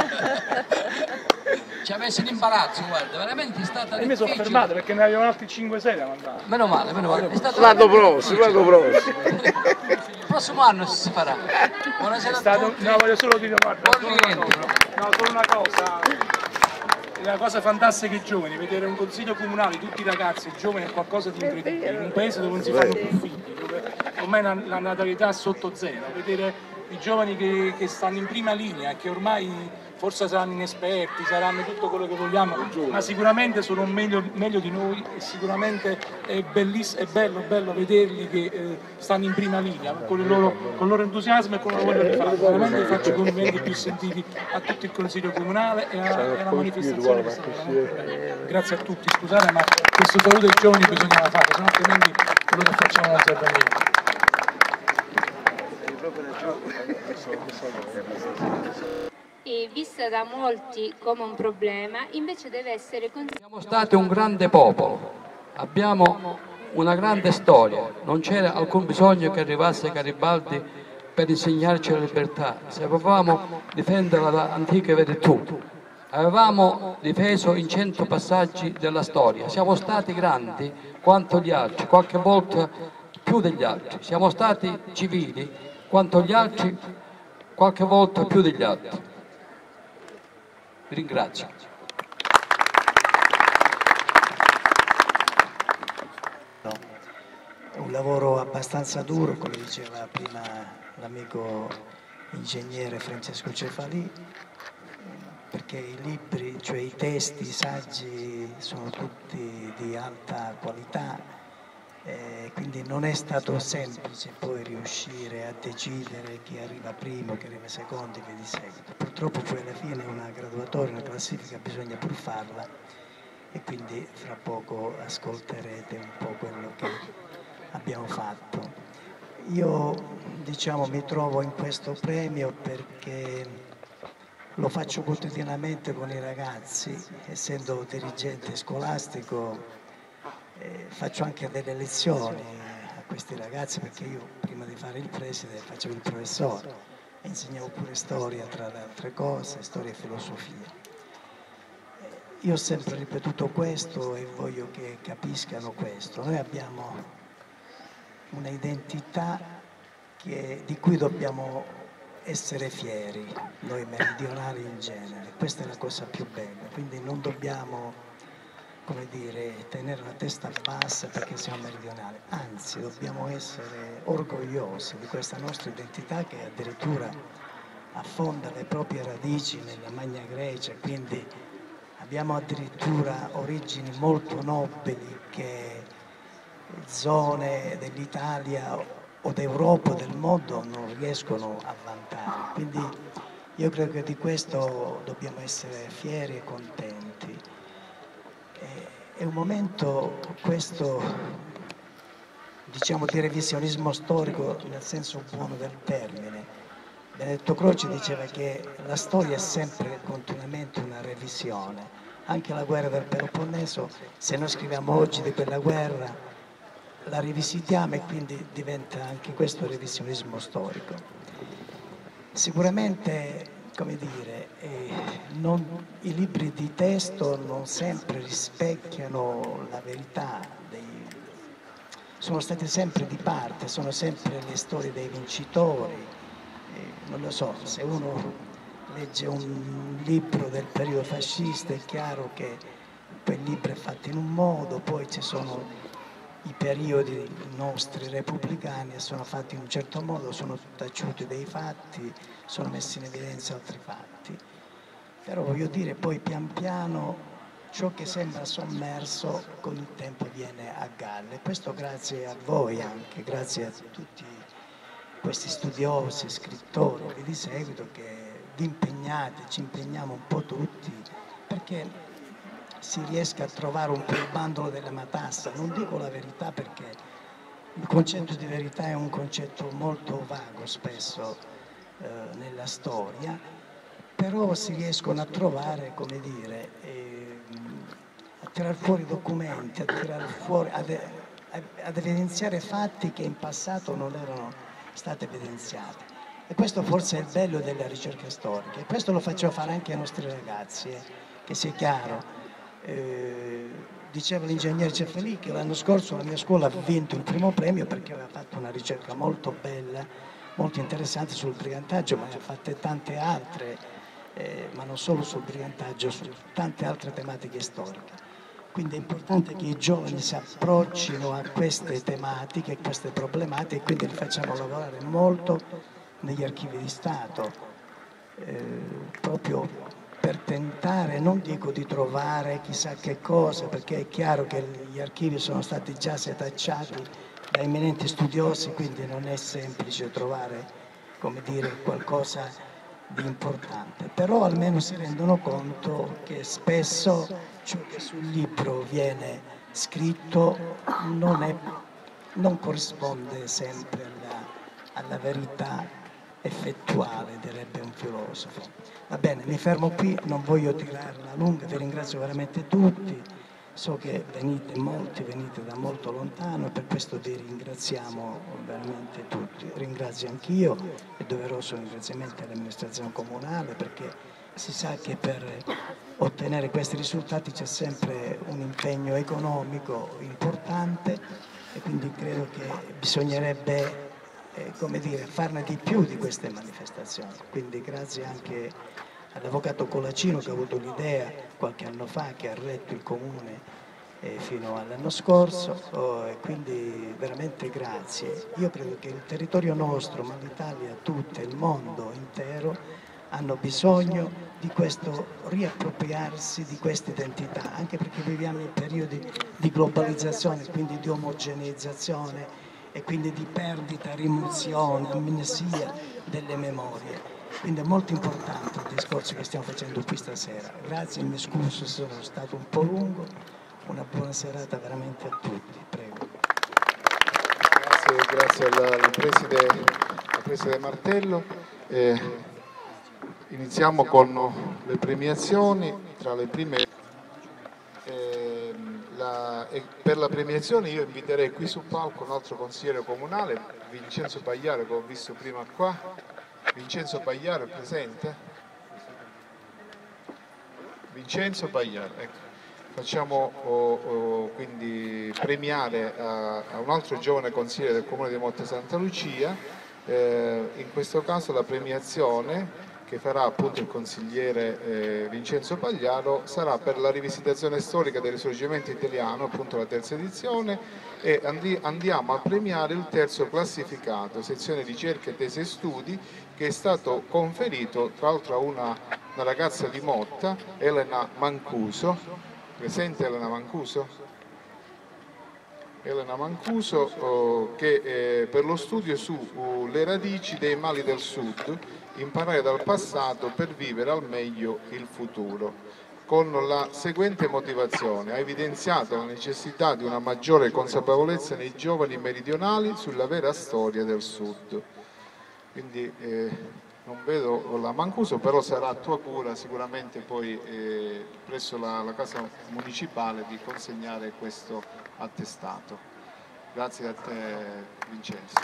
Ci ha messo in imbarazzo, guarda, veramente è stata
difficile. E mi sono fermato perché ne avevano altri cinque sei da mandare.
Meno male, meno male. È stato
l'anno prossimo, l'anno prossimo.
Il prossimo anno si farà. Buonasera
è stato,
a tutti.
No, voglio solo dire, guarda,
Buon
solo una cosa. No, solo una cosa. È una cosa fantastica ai giovani, vedere un consiglio comunale, tutti i ragazzi, i giovani è qualcosa di incredibile, in un paese dove non si fanno più figli, dove ormai la, la natalità è sotto zero, vedere i giovani che, che stanno in prima linea e che ormai forse saranno inesperti, saranno tutto quello che vogliamo, ma sicuramente sono meglio, meglio di noi e sicuramente è, belliss- è bello, bello vederli che eh, stanno in prima linea con il, loro, con il loro entusiasmo e con la voglia di fare. Veramente vi faccio i complimenti più sentiti a tutto il Consiglio Comunale e alla manifestazione che è stata veramente bella. Grazie a tutti, scusate ma questo saluto ai giovani bisognava fare, sennò altrimenti quello che facciamo non serve a niente.
E vista da molti come un problema, invece deve essere considerato.
Siamo stati un grande popolo, abbiamo una grande storia, non c'era alcun bisogno che arrivasse Garibaldi per insegnarci la libertà, sapevamo difendere da antiche virtù, avevamo difeso in cento passaggi della storia, siamo stati grandi quanto gli altri, qualche volta più degli altri, siamo stati civili quanto gli altri, qualche volta più degli altri. Vi ringrazio.
No, è un lavoro abbastanza duro, come diceva prima l'amico ingegnere Francesco Cefalì, perché i libri, cioè i testi, i saggi sono tutti di alta qualità, eh, quindi non è stato semplice poi riuscire a decidere chi arriva primo, chi arriva secondo e via di seguito. Purtroppo poi alla fine una graduatoria, una classifica bisogna pur farla e quindi fra poco ascolterete un po' quello che abbiamo fatto. Io diciamo mi trovo in questo premio perché lo faccio quotidianamente con i ragazzi, essendo dirigente scolastico. Eh, faccio anche delle lezioni a questi ragazzi perché io prima di fare il preside facevo il professore e insegnavo pure storia tra le altre cose, storia e filosofia. Eh, io ho sempre ripetuto questo e voglio che capiscano questo. Noi abbiamo una identità che, di cui dobbiamo essere fieri, noi meridionali in genere, questa è la cosa più bella, quindi non dobbiamo, come dire, tenere la testa bassa perché siamo meridionali, anzi dobbiamo essere orgogliosi di questa nostra identità che addirittura affonda le proprie radici nella Magna Grecia, quindi abbiamo addirittura origini molto nobili che zone dell'Italia o d'Europa o del mondo non riescono a vantare. Quindi io credo che di questo dobbiamo essere fieri e contenti. È un momento questo, diciamo, di revisionismo storico nel senso buono del termine. Benedetto Croce diceva che la storia è sempre continuamente una revisione. Anche la guerra del Peloponneso, se noi scriviamo oggi di quella guerra, la rivisitiamo e quindi diventa anche questo revisionismo storico. Sicuramente, come dire, eh, non, i libri di testo non sempre rispecchiano la verità, dei, sono stati sempre di parte, sono sempre le storie dei vincitori. Eh, non lo so, se uno legge un libro del periodo fascista è chiaro che quel libro è fatto in un modo, poi ci sono i periodi nostri repubblicani e sono fatti in un certo modo, sono taciuti dei fatti, sono messi in evidenza altri fatti. Però voglio dire, poi pian piano ciò che sembra sommerso con il tempo viene a galla. E questo grazie a voi anche, grazie a tutti questi studiosi, scrittori di seguito che vi impegnate, ci impegniamo un po' tutti perché si riesca a trovare un po' il bandolo della matassa. Non dico la verità perché il concetto di verità è un concetto molto vago spesso eh, nella storia, però si riescono a trovare, come dire, eh, a tirare fuori documenti, a tirare fuori, ad, ad evidenziare fatti che in passato non erano stati evidenziati. E questo forse è il bello della ricerca storica, e questo lo faccio fare anche ai nostri ragazzi, eh, che sia chiaro. Eh, diceva l'ingegnere Cefalì che l'anno scorso la mia scuola ha vinto il primo premio perché aveva fatto una ricerca molto bella, molto interessante sul brigantaggio, ma ne ha fatte tante altre, eh, ma non solo sul brigantaggio, su tante altre tematiche storiche. Quindi è importante che i giovani si approccino a queste tematiche, a queste problematiche, e quindi li facciamo lavorare molto negli archivi di Stato, eh, proprio per tentare, non dico di trovare chissà che cosa, perché è chiaro che gli archivi sono stati già setacciati da eminenti studiosi, quindi non è semplice trovare, come dire, qualcosa di importante. Però almeno si rendono conto che spesso ciò che sul libro viene scritto non, è, non corrisponde sempre alla, alla verità effettuale, direbbe un filosofo. Va bene, mi fermo qui, non voglio tirarla lunga, vi ringrazio veramente tutti, so che venite, molti venite da molto lontano e per questo vi ringraziamo veramente tutti. Ringrazio anch'io, è doveroso ringraziamento all'amministrazione comunale perché si sa che per ottenere questi risultati c'è sempre un impegno economico importante e quindi credo che bisognerebbe Eh, come dire, farne di più di queste manifestazioni. Quindi grazie anche all'avvocato Colacino che ha avuto l'idea qualche anno fa, che ha retto il comune eh, fino all'anno scorso, oh, e quindi veramente grazie. Io credo che il territorio nostro, ma l'Italia tutta, il mondo intero, hanno bisogno di questo riappropriarsi di questa identità, anche perché viviamo in periodi di globalizzazione, quindi di omogeneizzazione e quindi di perdita, rimozione, amnesia delle memorie. Quindi è molto importante il discorso che stiamo facendo qui stasera. Grazie, mi scuso se sono stato un po' lungo, una buona serata veramente a tutti, prego.
Grazie, grazie al, al, preside, al preside Martello. Eh, iniziamo con le premiazioni, tra le prime... Eh, La, per la premiazione io inviterei qui sul palco un altro consigliere comunale, Vincenzo Pagliaro, che ho visto prima qua. Vincenzo Pagliaro è presente? Vincenzo Pagliaro, ecco. Facciamo oh, oh, quindi premiare a, a un altro giovane consigliere del comune di Monte Santa Lucia, eh, in questo caso la premiazione che farà appunto il consigliere eh, Vincenzo Pagliaro sarà per la rivisitazione storica del Risorgimento italiano, appunto la terza edizione, e andi andiamo a premiare il terzo classificato, sezione ricerche, tesi e studi, che è stato conferito tra l'altro a una, una ragazza di Motta, Elena Mancuso. Presente Elena Mancuso? Elena Mancuso, oh, che eh, per lo studio sulle uh, radici dei mali del Sud, imparare dal passato per vivere al meglio il futuro, con la seguente motivazione: ha evidenziato la necessità di una maggiore consapevolezza nei giovani meridionali sulla vera storia del Sud. Quindi eh, non vedo la Mancuso, però sarà a tua cura sicuramente poi eh, presso la, la Casa Municipale di consegnare questo attestato. Grazie a te Vincenzo.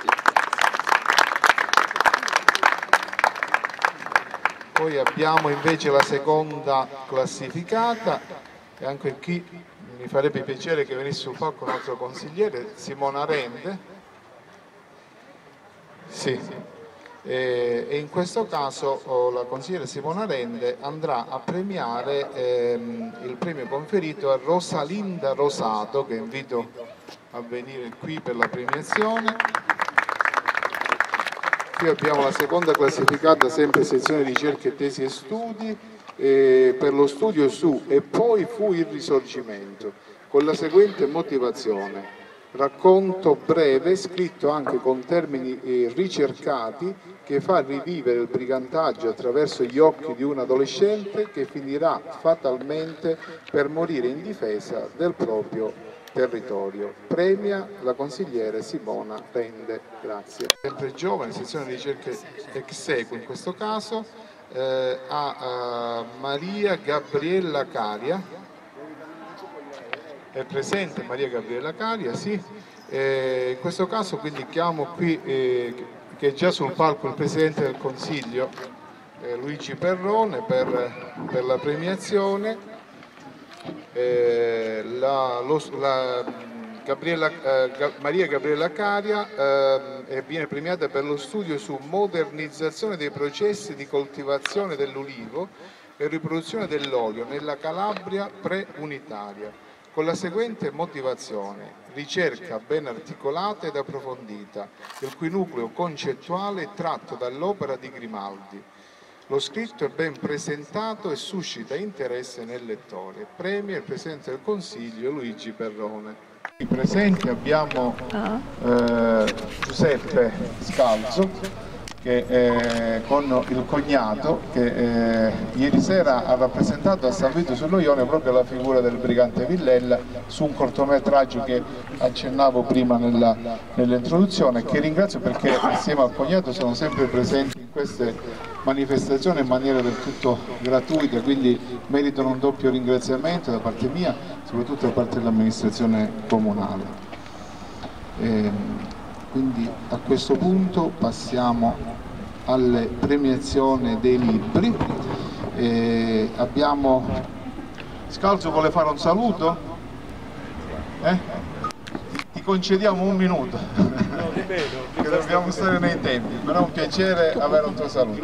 Poi abbiamo invece la seconda classificata e anche qui mi farebbe piacere che venisse sul palco un altro consigliere, Simona Rende. Sì. E in questo caso oh, la consigliera Simona Rende andrà a premiare ehm, il premio conferito a Rosalinda Rosato, che invito a venire qui per la premiazione. Qui abbiamo la seconda classificata, sempre sezione ricerche, tesi e studi, eh, per lo studio su E poi fu il Risorgimento, con la seguente motivazione: racconto breve, scritto anche con termini eh, ricercati, che fa rivivere il brigantaggio attraverso gli occhi di un adolescente che finirà fatalmente per morire in difesa del proprio territorio. Premia la consigliere Simona Rende. Grazie. Sempre giovane, sezione di ricerche ex equo in questo caso, eh, a uh, Maria Gabriella Caria. È presente Maria Gabriella Caria, sì. Eh, in questo caso quindi chiamo qui, eh, che è già sul palco, il Presidente del Consiglio, eh, Luigi Perrone, per, per la premiazione. Eh, la, lo, la, Gabriella, eh, Maria Gabriella Caria eh, viene premiata per lo studio su modernizzazione dei processi di coltivazione dell'ulivo e riproduzione dell'olio nella Calabria pre-unitaria, con la seguente motivazione: ricerca ben articolata ed approfondita, il cui nucleo concettuale è tratto dall'opera di Grimaldi. Lo scritto è ben presentato e suscita interesse nel lettore. Premia il Presidente del Consiglio Luigi Perrone. Qui presenti abbiamo eh, Giuseppe Scalzo, che eh, con il cognato, che eh, ieri sera ha rappresentato a San Vito sullo Ione proprio la figura del brigante Villella su un cortometraggio che accennavo prima nell'introduzione, che ringrazio perché assieme al cognato sono sempre presenti in queste manifestazioni in maniera del tutto gratuita, quindi meritano un doppio ringraziamento da parte mia, soprattutto da parte dell'amministrazione comunale. Eh, Quindi a questo punto passiamo alle premiazioni dei libri. Eh, abbiamo... Scalzo vuole fare un saluto? Eh? Ti concediamo un minuto, che dobbiamo stare nei tempi, però è un piacere avere un tuo saluto.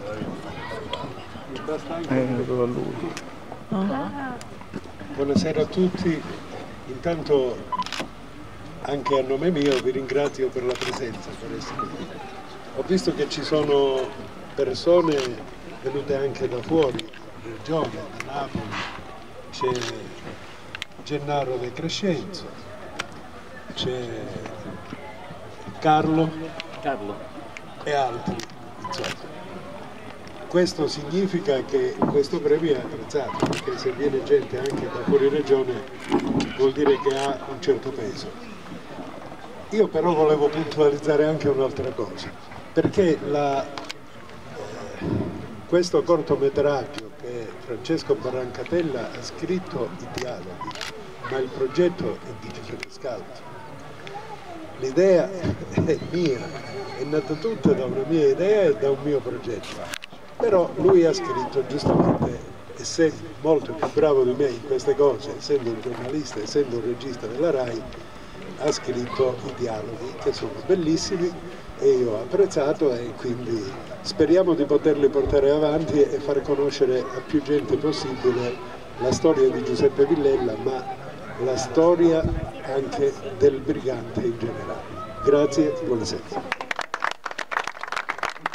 Buonasera a tutti, intanto anche a nome mio vi ringrazio per la presenza, per essere qui. Ho visto che ci sono persone venute anche da fuori, da Regione, da Napoli, c'è Gennaro De Crescenzo, c'è Carlo, Carlo e altri. Insomma. Questo significa che questo premio è apprezzato, perché se viene gente anche da fuori regione vuol dire che ha un certo peso. Io però volevo puntualizzare anche un'altra cosa, perché la, eh, questo cortometraggio che Francesco Barrancatella ha scritto i dialoghi, ma il progetto è di Giuseppe Scalzo. L'idea è mia, è nata tutta da una mia idea e da un mio progetto, però lui ha scritto giustamente, essendo molto più bravo di me in queste cose, essendo un giornalista, essendo un regista della RAI, ha scritto i dialoghi che sono bellissimi e io ho apprezzato, e quindi speriamo di poterli portare avanti e far conoscere a più gente possibile la storia di Giuseppe Villella, ma la storia anche del brigante in generale. Grazie, buonasera.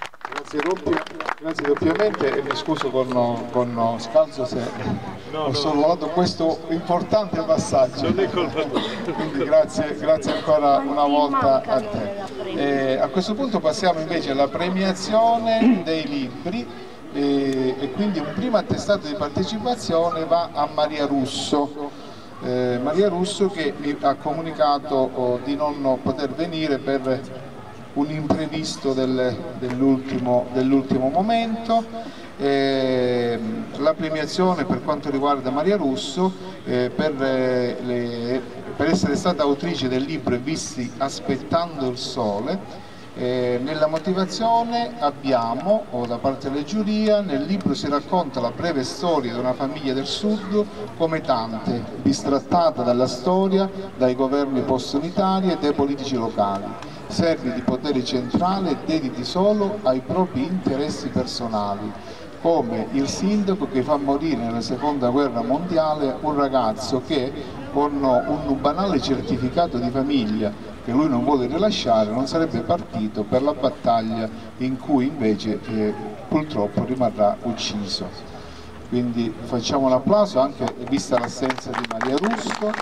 Grazie, doppia, grazie doppiamente e mi scuso con, con Scalzo se no, ho sorvolato no. questo importante passaggio. Non è colpa tua. Quindi grazie, grazie ancora una volta a te. E a questo punto passiamo invece alla premiazione dei libri e, e quindi un primo attestato di partecipazione va a Maria Russo. Eh, Maria Russo che mi ha comunicato oh, di non poter venire per un imprevisto del, dell'ultimo dell'ultimo momento. Eh, la premiazione per quanto riguarda Maria Russo eh, per, eh, le, per essere stata autrice del libro Visti aspettando il sole. Eh, nella motivazione abbiamo, o da parte della giuria, nel libro si racconta la breve storia di una famiglia del sud come tante, bistrattata dalla storia, dai governi post-unitari e dai politici locali, servi di potere centrale e dediti solo ai propri interessi personali, come il sindaco che fa morire nella seconda guerra mondiale un ragazzo che con un banale certificato di famiglia che lui non vuole rilasciare non sarebbe partito per la battaglia in cui invece eh, purtroppo rimarrà ucciso. Quindi facciamo un applauso anche vista l'assenza di Maria Russo.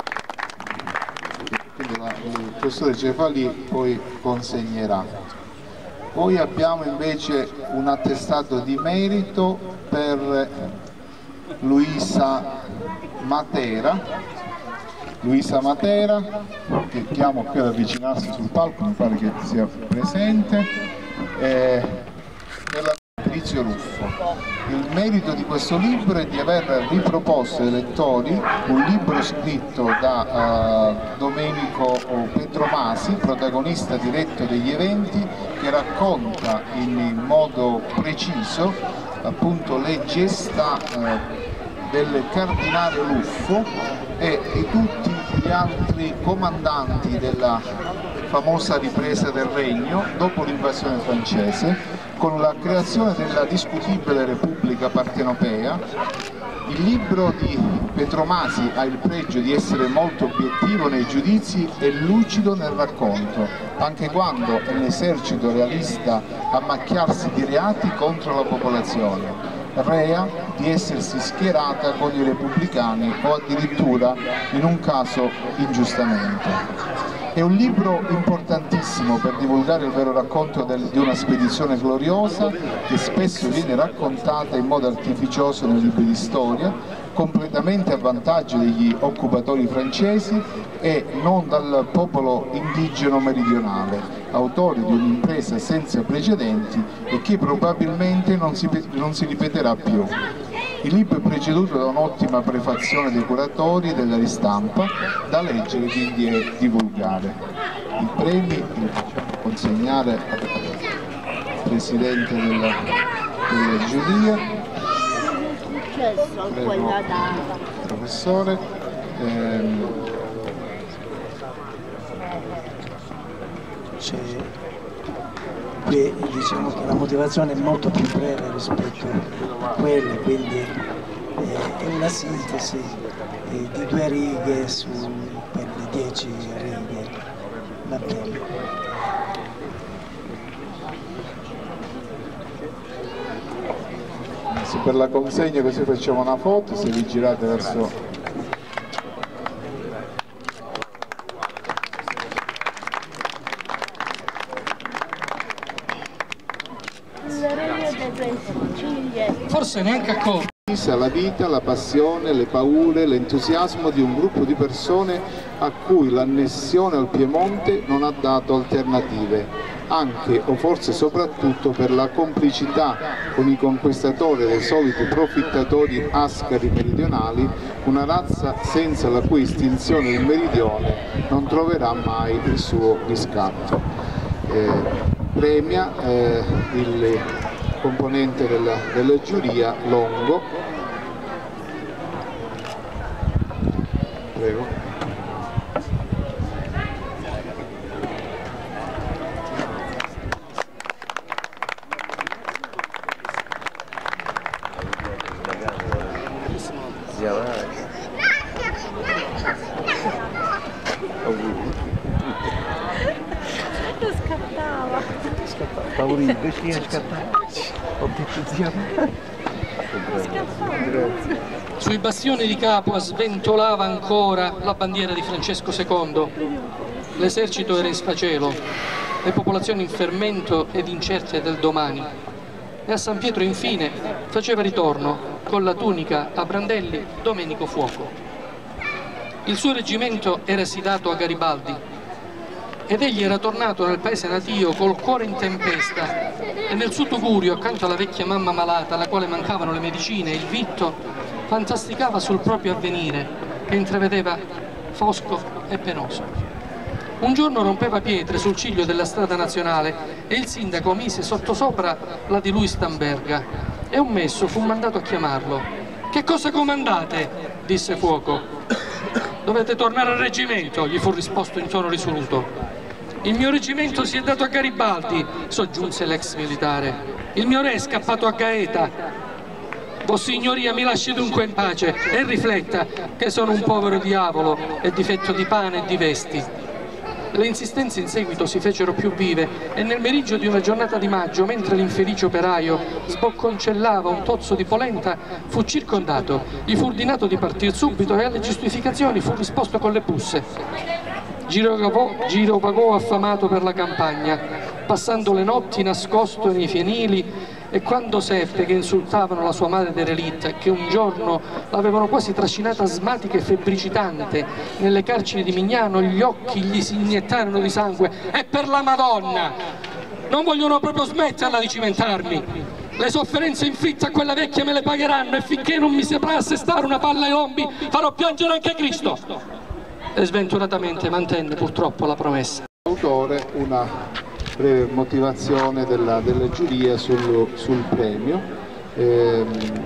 Quindi la, il professore Cefalì poi consegnerà. Poi abbiamo invece un attestato di merito per Luisa Matera. Luisa Matera, che chiamo qui ad avvicinarsi sul palco, mi pare che sia presente, eh, per la Patrizio Ruffo. Il merito di questo libro è di aver riproposto ai lettori un libro scritto da uh, Domenico Petromasi, protagonista diretto degli eventi, che racconta in, in modo preciso appunto le gesta uh, del cardinale Ruffo e di tutti gli altri comandanti della famosa ripresa del regno dopo l'invasione francese, con la creazione della discutibile Repubblica Partenopea. Il libro di Petromasi ha il pregio di essere molto obiettivo nei giudizi e lucido nel racconto, anche quando è l'esercito realista a macchiarsi di reati contro la popolazione, rea di essersi schierata con i repubblicani o addirittura in un caso ingiustamente. È un libro importantissimo per divulgare il vero racconto del, di una spedizione gloriosa che spesso viene raccontata in modo artificioso nei libri di storia, completamente a vantaggio degli occupatori francesi e non dal popolo indigeno meridionale, autori di un'impresa senza precedenti e che probabilmente non si, non si ripeterà più. Il libro è preceduto da un'ottima prefazione dei curatori e della ristampa, da leggere quindi e divulgare. I premi li facciamo consegnare al Presidente della, della giuria. Prego, professore. Ehm,
Qui diciamo che la motivazione è molto più breve rispetto a quelle, quindi eh, è una sintesi eh, di due righe su, per le dieci righe. Va bene.
Sì, per la consegna così facciamo una foto, se vi girate verso...
Forse neanche accorto.
La vita, la passione, le paure, l'entusiasmo di un gruppo di persone a cui l'annessione al Piemonte non ha dato alternative, anche o forse soprattutto per la complicità con i conquistatori dei soliti profittatori ascari meridionali, una razza senza la cui estinzione il meridione non troverà mai il suo riscatto. Eh, premia eh, il componente della, della giuria Longo. Prego.
Paurito. invece di scattare, ho detto zio.
Sui bastioni di Capua sventolava ancora la bandiera di Francesco secondo. L'esercito era in sfacelo, le popolazioni in fermento ed incerte del domani. E a San Pietro infine faceva ritorno con la tunica a brandelli Domenico Fuoco. Il suo reggimento era sediato a Garibaldi ed egli era tornato nel paese natio col cuore in tempesta e nel suo tugurio, accanto alla vecchia mamma malata alla quale mancavano le medicine e il vitto, fantasticava sul proprio avvenire che intravedeva fosco e penoso. Un giorno rompeva pietre sul ciglio della strada nazionale e il sindaco mise sottosopra la di lui Stamberga e un messo fu mandato a chiamarlo. «Che cosa comandate?» disse Fuoco. «Dovete tornare al reggimento», gli fu risposto in tono risoluto. «Il mio reggimento si è dato a Garibaldi», soggiunse l'ex militare. «Il mio re è scappato a Gaeta. Vossignoria mi lasci dunque in pace e rifletta che sono un povero diavolo e difetto di pane e di vesti». Le insistenze in seguito si fecero più vive e nel meriggio di una giornata di maggio, mentre l'infelice operaio sbocconcellava un tozzo di polenta, fu circondato, gli fu ordinato di partir subito e alle giustificazioni fu risposto con le busse. Girovagò, girovagò affamato per la campagna, passando le notti nascosto nei fienili, e quando seppe che insultavano la sua madre derelitta e che un giorno l'avevano quasi trascinata asmatica e febbricitante nelle carceri di Mignano, gli occhi gli si iniettarono di sangue. «E per la Madonna! Non vogliono proprio smetterla di cimentarmi! Le sofferenze inflitte a quella vecchia me le pagheranno e finché non mi saprà assestare una palla ai lombi farò piangere anche Cristo!» E sventuratamente mantenne purtroppo la promessa.
Autore una breve motivazione della, della giuria sul, sul premio. Eh,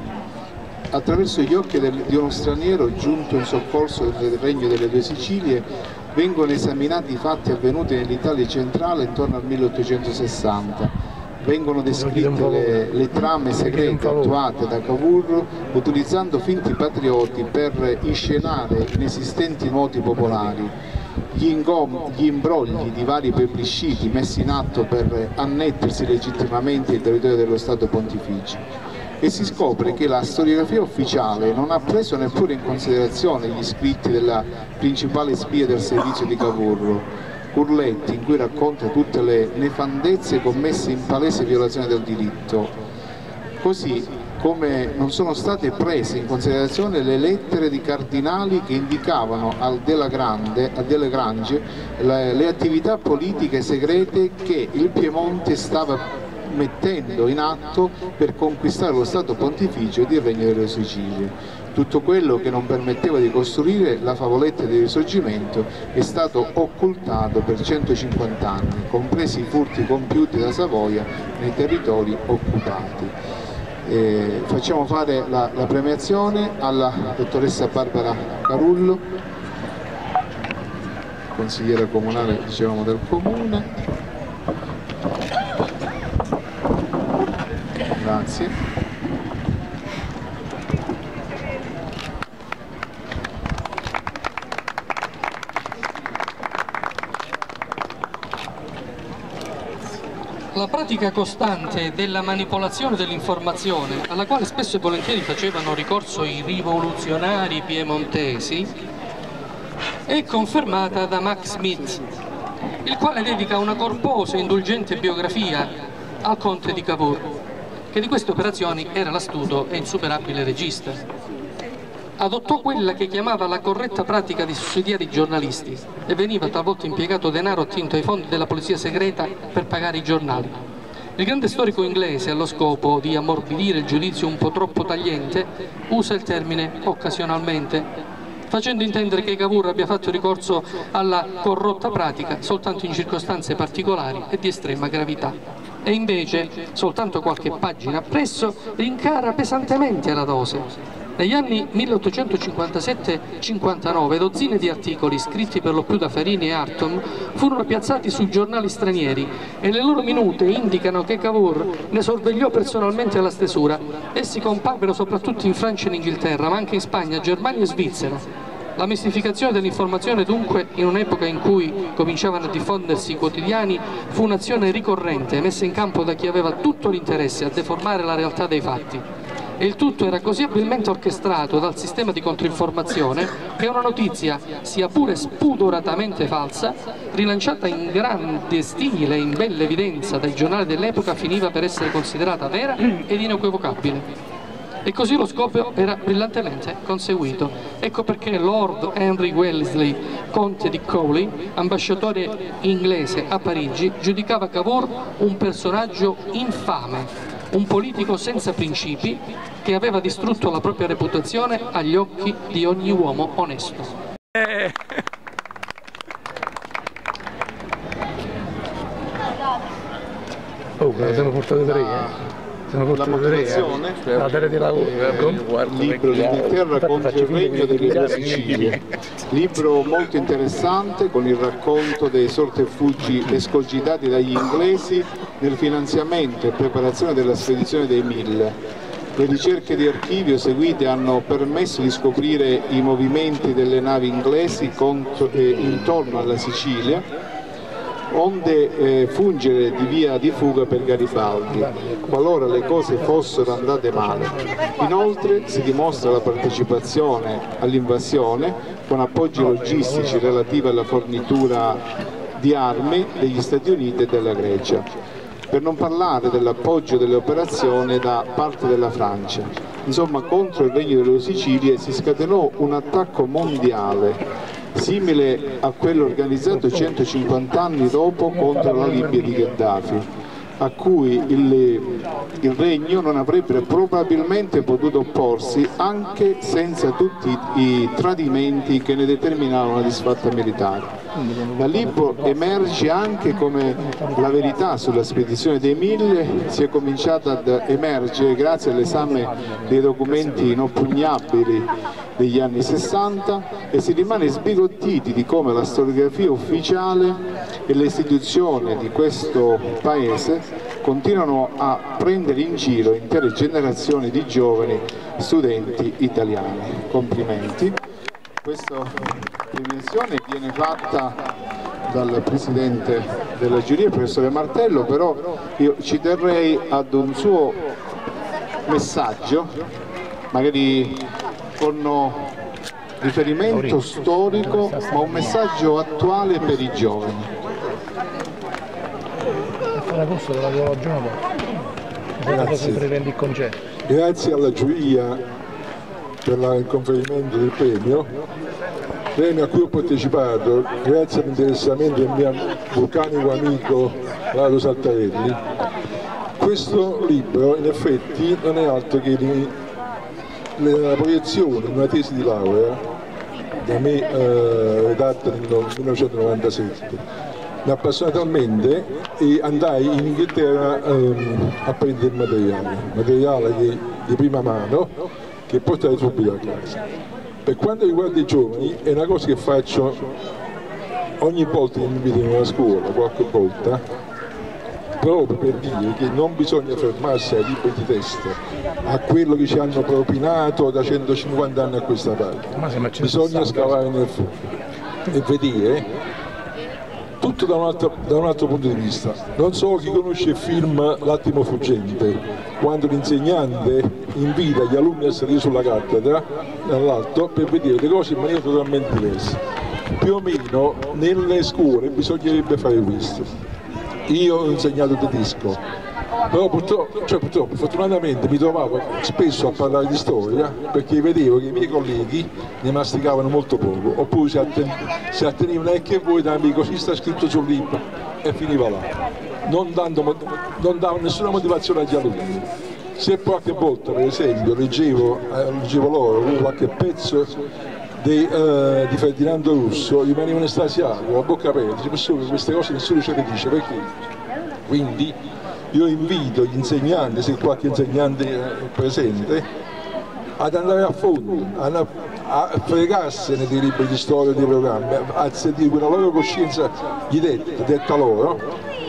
attraverso gli occhi del, di uno straniero giunto in soccorso del Regno delle Due Sicilie vengono esaminati i fatti avvenuti nell'Italia centrale intorno al milleottocentosessanta. Vengono descritte le, le trame segrete attuate da Cavour utilizzando finti patrioti per inscenare inesistenti moti popolari. Gli, gli imbrogli di vari plebisciti messi in atto per annettersi legittimamente il territorio dello Stato Pontificio, e si scopre che la storiografia ufficiale non ha preso neppure in considerazione gli scritti della principale spia del servizio di Cavour, Curletti, in cui racconta tutte le nefandezze commesse in palese violazione del diritto, così come non sono state prese in considerazione le lettere di cardinali che indicavano al Della Grande, a Della Grange le, le attività politiche segrete che il Piemonte stava mettendo in atto per conquistare lo Stato Pontificio ed il Regno delle Sicilie. Tutto quello che non permetteva di costruire la favoletta del Risorgimento è stato occultato per centocinquanta anni, compresi i furti compiuti da Savoia nei territori occupati. Eh, facciamo fare la, la premiazione alla dottoressa Barbara Carullo, consigliera comunale, dicevamo, del comune. Grazie.
La pratica costante della manipolazione dell'informazione, alla quale spesso e volentieri facevano ricorso i rivoluzionari piemontesi, è confermata da Max Smith, il quale dedica una corposa e indulgente biografia al conte di Cavour, che di queste operazioni era l'astuto e insuperabile regista. Adottò quella che chiamava la corretta pratica di sussidiare i giornalisti e veniva talvolta impiegato denaro attinto ai fondi della polizia segreta per pagare i giornali. Il grande storico inglese, allo scopo di ammorbidire il giudizio un po' troppo tagliente, usa il termine occasionalmente, facendo intendere che Cavour abbia fatto ricorso alla corrotta pratica soltanto in circostanze particolari e di estrema gravità. E invece, soltanto qualche pagina appresso, rincara pesantemente la dose. Negli anni milleottocentocinquantasette cinquantanove dozzine di articoli, scritti per lo più da Farini e Artom, furono piazzati sui giornali stranieri e le loro minute indicano che Cavour ne sorvegliò personalmente la stesura. Essi comparvero soprattutto in Francia e in Inghilterra, ma anche in Spagna, Germania e Svizzera. La mistificazione dell'informazione dunque, in un'epoca in cui cominciavano a diffondersi i quotidiani, fu un'azione ricorrente messa in campo da chi aveva tutto l'interesse a deformare la realtà dei fatti. E il tutto era così abilmente orchestrato dal sistema di controinformazione che una notizia, sia pure spudoratamente falsa, rilanciata in grande stile, in bella evidenza dai giornali dell'epoca, finiva per essere considerata vera ed inequivocabile. E così lo scopo era brillantemente conseguito. Ecco perché Lord Henry Wellesley, conte di Cowley, ambasciatore inglese a Parigi, giudicava Cavour un personaggio infame, un politico senza principi che aveva distrutto la propria reputazione agli occhi di ogni uomo onesto.
Oh, la siamo portati tre, eh?
La motivazione,
la terra di lavoro,
libro L'Inghilterra contro il regno delle due Sicilie, libro molto interessante con il racconto dei sortefuggi escogitati dagli inglesi nel finanziamento e preparazione della spedizione dei Mille. Le ricerche di archivio seguite hanno permesso di scoprire i movimenti delle navi inglesi contro, eh, intorno alla Sicilia, onde eh, fungere di via di fuga per Garibaldi, qualora le cose fossero andate male. Inoltre si dimostra la partecipazione all'invasione con appoggi logistici relativi alla fornitura di armi degli Stati Uniti e della Grecia, per non parlare dell'appoggio delle operazioni da parte della Francia. Insomma, contro il regno delle Sicilie si scatenò un attacco mondiale simile a quello organizzato centocinquanta anni dopo contro la Libia di Gheddafi, a cui il, il regno non avrebbe probabilmente potuto opporsi anche senza tutti i tradimenti che ne determinavano la disfatta militare. Dal libro emerge anche come la verità sulla spedizione dei Mille sia cominciata ad emergere grazie all'esame dei documenti inoppugnabili degli anni sessanta e si rimane sbigottiti di come la storiografia ufficiale e le istituzioni di questo paese continuano a prendere in giro intere generazioni di giovani studenti italiani. Complimenti. Questa revisione viene fatta dal presidente della giuria, il professore Martello, però io ci terrei ad un suo messaggio, magari con riferimento storico, ma un messaggio attuale per i giovani.
Grazie. Grazie alla giuria per la, il conferimento del premio, premio a cui ho partecipato grazie all'interessamento del mio vulcanico amico Lalo Saltarelli. Questo libro in effetti non è altro che la proiezione di una tesi di laurea da me eh, redatta nel millenovecentonovantasette. Mi appassiona talmente e andai in Inghilterra ehm, a prendere il materiale, materiale di, di prima mano che portai subito a casa. Per quanto riguarda i giovani è una cosa che faccio ogni volta che mi invitano in una scuola, qualche volta, proprio per dire che non bisogna fermarsi ai libri di testo, a quello che ci hanno propinato da centocinquanta anni a questa parte. Bisogna scavare nel fondo e vedere tutto da un, altro, da un altro punto di vista. Non so chi conosce il film L'attimo fuggente, quando l'insegnante invita gli alunni a salire sulla cattedra dall'alto per vedere le cose in maniera totalmente diversa. Più o meno nelle scuole bisognerebbe fare questo. Io ho insegnato tedesco, però purtroppo, cioè purtroppo, fortunatamente mi trovavo spesso a parlare di storia perché vedevo che i miei colleghi ne masticavano molto poco, oppure si, atten si attenevano e che voi dammi così sta scritto sul libro e finiva là, non, dando, non davo nessuna motivazione agli alunni. Se qualche volta per esempio leggevo, eh, leggevo loro qualche pezzo di, uh, di Ferdinando Russo, rimanevano estasiati, con la bocca aperta, dicevo che queste cose nessuno ce le dice, perché? Quindi io invito gli insegnanti, se qualche insegnante è presente, ad andare a fondo, a, a fregarsene dei libri di storia e dei programmi, a sentire quella loro coscienza gli detta, detta loro,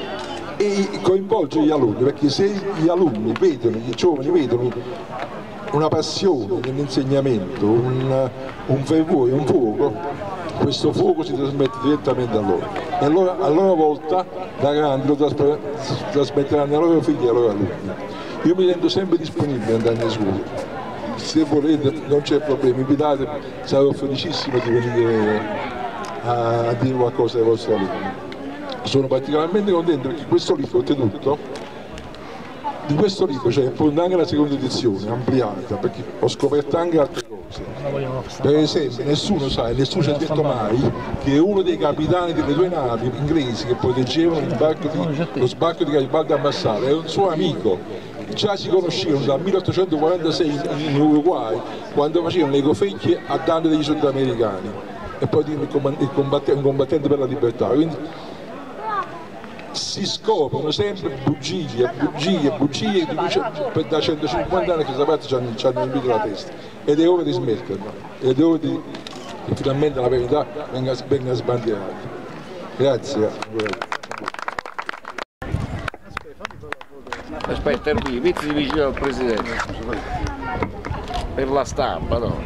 e coinvolgere gli alunni, perché se gli alunni vedono, i giovani vedono
una passione nell'insegnamento, un, un fervore, un fuoco, questo fuoco si trasmette direttamente a loro e allora, a loro volta da grandi lo trasmetteranno ai loro figli e ai loro alunni. Io mi rendo sempre disponibile ad andare in scuola, se volete non c'è problema, invitate, sarò felicissimo di venire a, a dire qualcosa ai vostri alunni. Sono particolarmente contento perché questo libro, oltretutto, di questo libro c'è cioè, anche la seconda edizione ampliata, perché ho scoperto anche altre cose. Per esempio nessuno sa, nessuno ci ha detto mai che uno dei capitani delle due navi inglesi che proteggevano il barco di, lo sbarco di Garibaldi a Marsala era un suo amico. Già si conoscevano dal milleottocentoquarantasei in Uruguay, quando facevano le gofecchie a danno degli sudamericani e poi il combattente, un combattente per la libertà. Quindi si scoprono sempre bugie, bugie, bugie per da centocinquanta anni che questa parte ci hanno, ci hanno riempito la testa ed è ora di smetterla, ed è ora di, che finalmente la verità venga, venga sbandierata. Grazie.
Aspetta, Erbi, mettiti vicino al Presidente per la stampa, no?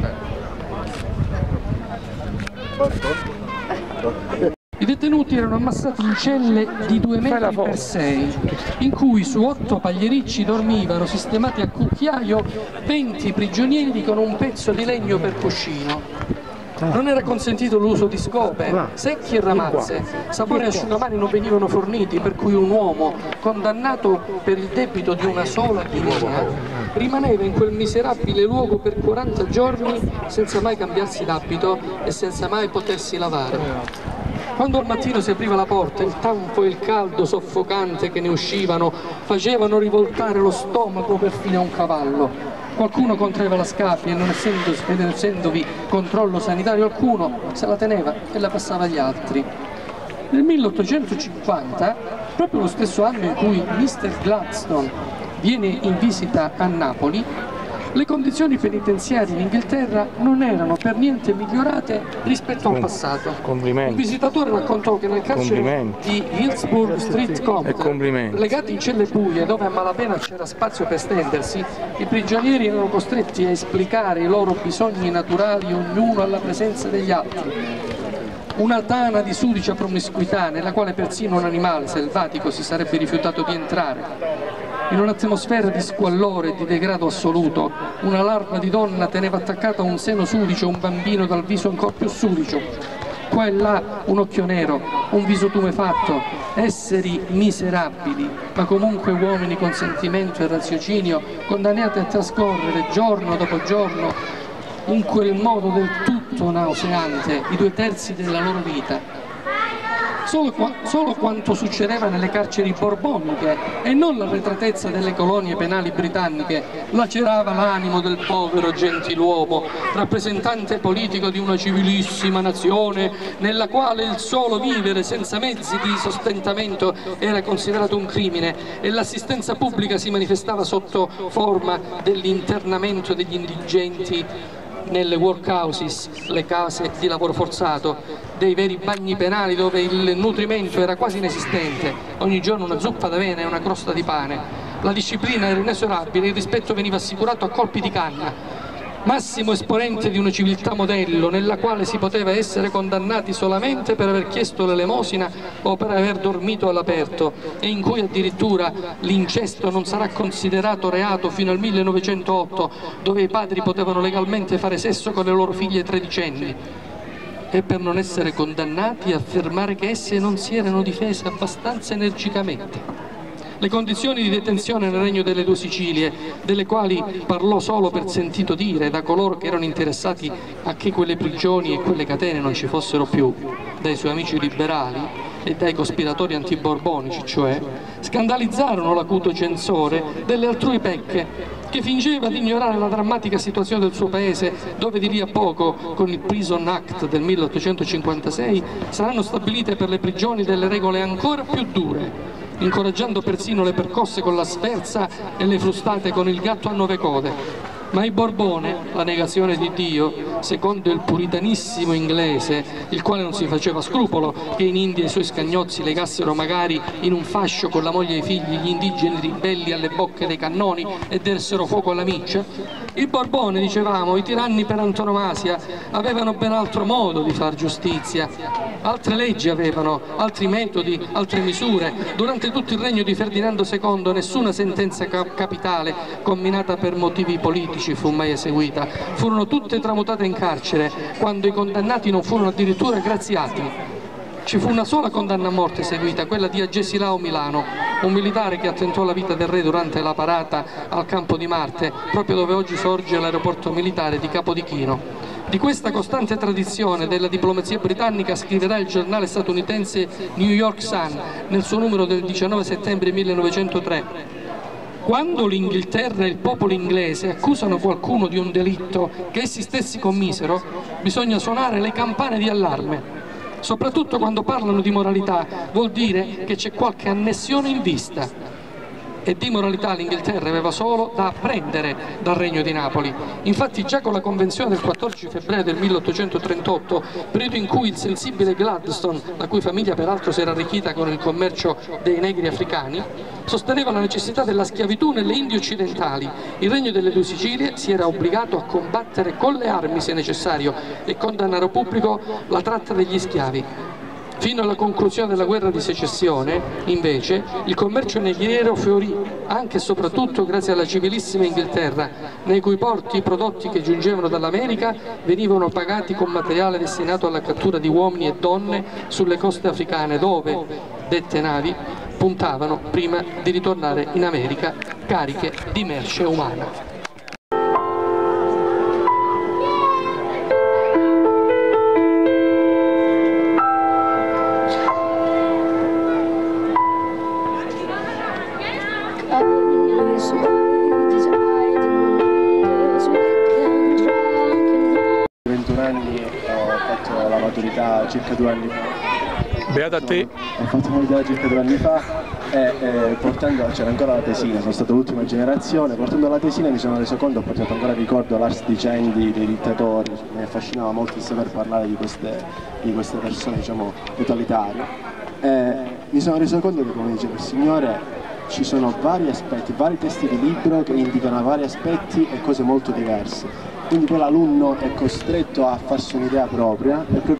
I detenuti erano ammassati in celle di due metri per sei, in cui su otto pagliericci dormivano sistemati a cucchiaio venti prigionieri con un pezzo di legno per cuscino. Non era consentito l'uso di scope, secchi e ramazze, sapori e asciugamani non venivano forniti, per cui un uomo condannato per il debito di una sola linea rimaneva in quel miserabile luogo per quaranta giorni senza mai cambiarsi l'abito e senza mai potersi lavare. Quando al mattino si apriva la porta, il tanfo e il caldo soffocante che ne uscivano facevano rivoltare lo stomaco perfino a un cavallo. Qualcuno contraeva la scabbia e non essendo, essendovi controllo sanitario alcuno, se la teneva e la passava agli altri. Nel milleottocentocinquanta, proprio lo stesso anno in cui mister Gladstone viene in visita a Napoli, le condizioni penitenziarie in Inghilterra non erano per niente migliorate rispetto al passato.
Complimenti.
Un visitatore raccontò che nel carcere di Hillsborough Street Compton, legati in celle buie dove a malapena c'era spazio per stendersi, i prigionieri erano costretti a esplicare i loro bisogni naturali ognuno alla presenza degli altri. Una tana di sudicia promiscuità nella quale persino un animale selvatico si sarebbe rifiutato di entrare. In un'atmosfera di squallore e di degrado assoluto, una larva di donna teneva attaccato a un seno sudicio un bambino dal viso ancora più sudicio. Qua e là un occhio nero, un viso tumefatto, esseri miserabili, ma comunque uomini con sentimento e raziocinio, condannati a trascorrere giorno dopo giorno in quel modo del tutto nauseante i due terzi della loro vita. Solo, qua, solo quanto succedeva nelle carceri borboniche e non l'arretratezza delle colonie penali britanniche lacerava l'animo del povero gentiluomo, rappresentante politico di una civilissima nazione nella quale il solo vivere senza mezzi di sostentamento era considerato un crimine e l'assistenza pubblica si manifestava sotto forma dell'internamento degli indigenti nelle workhouses, le case di lavoro forzato, dei veri bagni penali dove il nutrimento era quasi inesistente, ogni giorno una zuppa d'avena e una crosta di pane. La disciplina era inesorabile, il rispetto veniva assicurato a colpi di canna. Massimo esponente di una civiltà modello nella quale si poteva essere condannati solamente per aver chiesto l'elemosina o per aver dormito all'aperto e in cui addirittura l'incesto non sarà considerato reato fino al millenovecentootto, dove i padri potevano legalmente fare sesso con le loro figlie tredicenni e per non essere condannati affermare che esse non si erano difese abbastanza energicamente. Le condizioni di detenzione nel Regno delle Due Sicilie, delle quali parlò solo per sentito dire da coloro che erano interessati a che quelle prigioni e quelle catene non ci fossero più, dai suoi amici liberali e dai cospiratori antiborbonici, cioè, scandalizzarono l'acuto censore delle altrui pecche, che fingeva di ignorare la drammatica situazione del suo paese, dove di lì a poco, con il Prison Act del milleottocentocinquantasei, saranno stabilite per le prigioni delle regole ancora più dure, incoraggiando persino le percosse con la sferza e le frustate con il gatto a nove code. Ma il Borbone, la negazione di Dio, secondo il puritanissimo inglese, il quale non si faceva scrupolo che in India i suoi scagnozzi legassero magari in un fascio con la moglie e i figli gli indigeni ribelli alle bocche dei cannoni e dessero fuoco alla miccia, il Borbone, dicevamo, i tiranni per antonomasia, avevano ben altro modo di far giustizia, altre leggi avevano, altri metodi, altre misure. Durante tutto il regno di Ferdinando secondo nessuna sentenza capitale comminata per motivi politici fu mai eseguita, furono tutte tramutate in carcere quando i condannati non furono addirittura graziati. Ci fu una sola condanna a morte eseguita, quella di Agesilao Milano, un militare che attentò alla vita del re durante la parata al campo di Marte, proprio dove oggi sorge l'aeroporto militare di Capodichino. Di questa costante tradizione della diplomazia britannica scriverà il giornale statunitense New York Sun nel suo numero del diciannove settembre millenovecentotre. Quando l'Inghilterra e il popolo inglese accusano qualcuno di un delitto che essi stessi commisero, bisogna suonare le campane di allarme. Soprattutto quando parlano di moralità, vuol dire che c'è qualche annessione in vista. E di moralità l'Inghilterra aveva solo da apprendere dal Regno di Napoli. Infatti già con la convenzione del quattordici febbraio del milleottocentotrentotto, periodo in cui il sensibile Gladstone, la cui famiglia peraltro si era arricchita con il commercio dei negri africani, sosteneva la necessità della schiavitù nelle Indie occidentali, il Regno delle Due Sicilie si era obbligato a combattere con le armi se necessario e con denaro pubblico la tratta degli schiavi. Fino alla conclusione della guerra di secessione, invece, il commercio negriero fiorì anche e soprattutto grazie alla civilissima Inghilterra, nei cui porti i prodotti che giungevano dall'America venivano pagati con materiale destinato alla cattura di uomini e donne sulle coste africane, dove dette navi puntavano prima di ritornare in America cariche di merce umana.
ventuno anni, ho fatto la maturità circa due anni fa.
Beata a te.
Ho fatto la maturità circa due anni fa e eh, portando, c'era ancora la tesina, sono stato l'ultima generazione, portando la tesina mi sono reso conto, ho portato ancora ricordo l'ars dicendi dei dittatori, mi affascinava molto il saper parlare di queste, di queste persone, diciamo, totalitarie. E mi sono reso conto che, come diceva il Signore, ci sono vari aspetti, vari testi di libro che indicano vari aspetti e cose molto diverse. Quindi poi l'alunno è costretto a farsi un'idea propria e proprio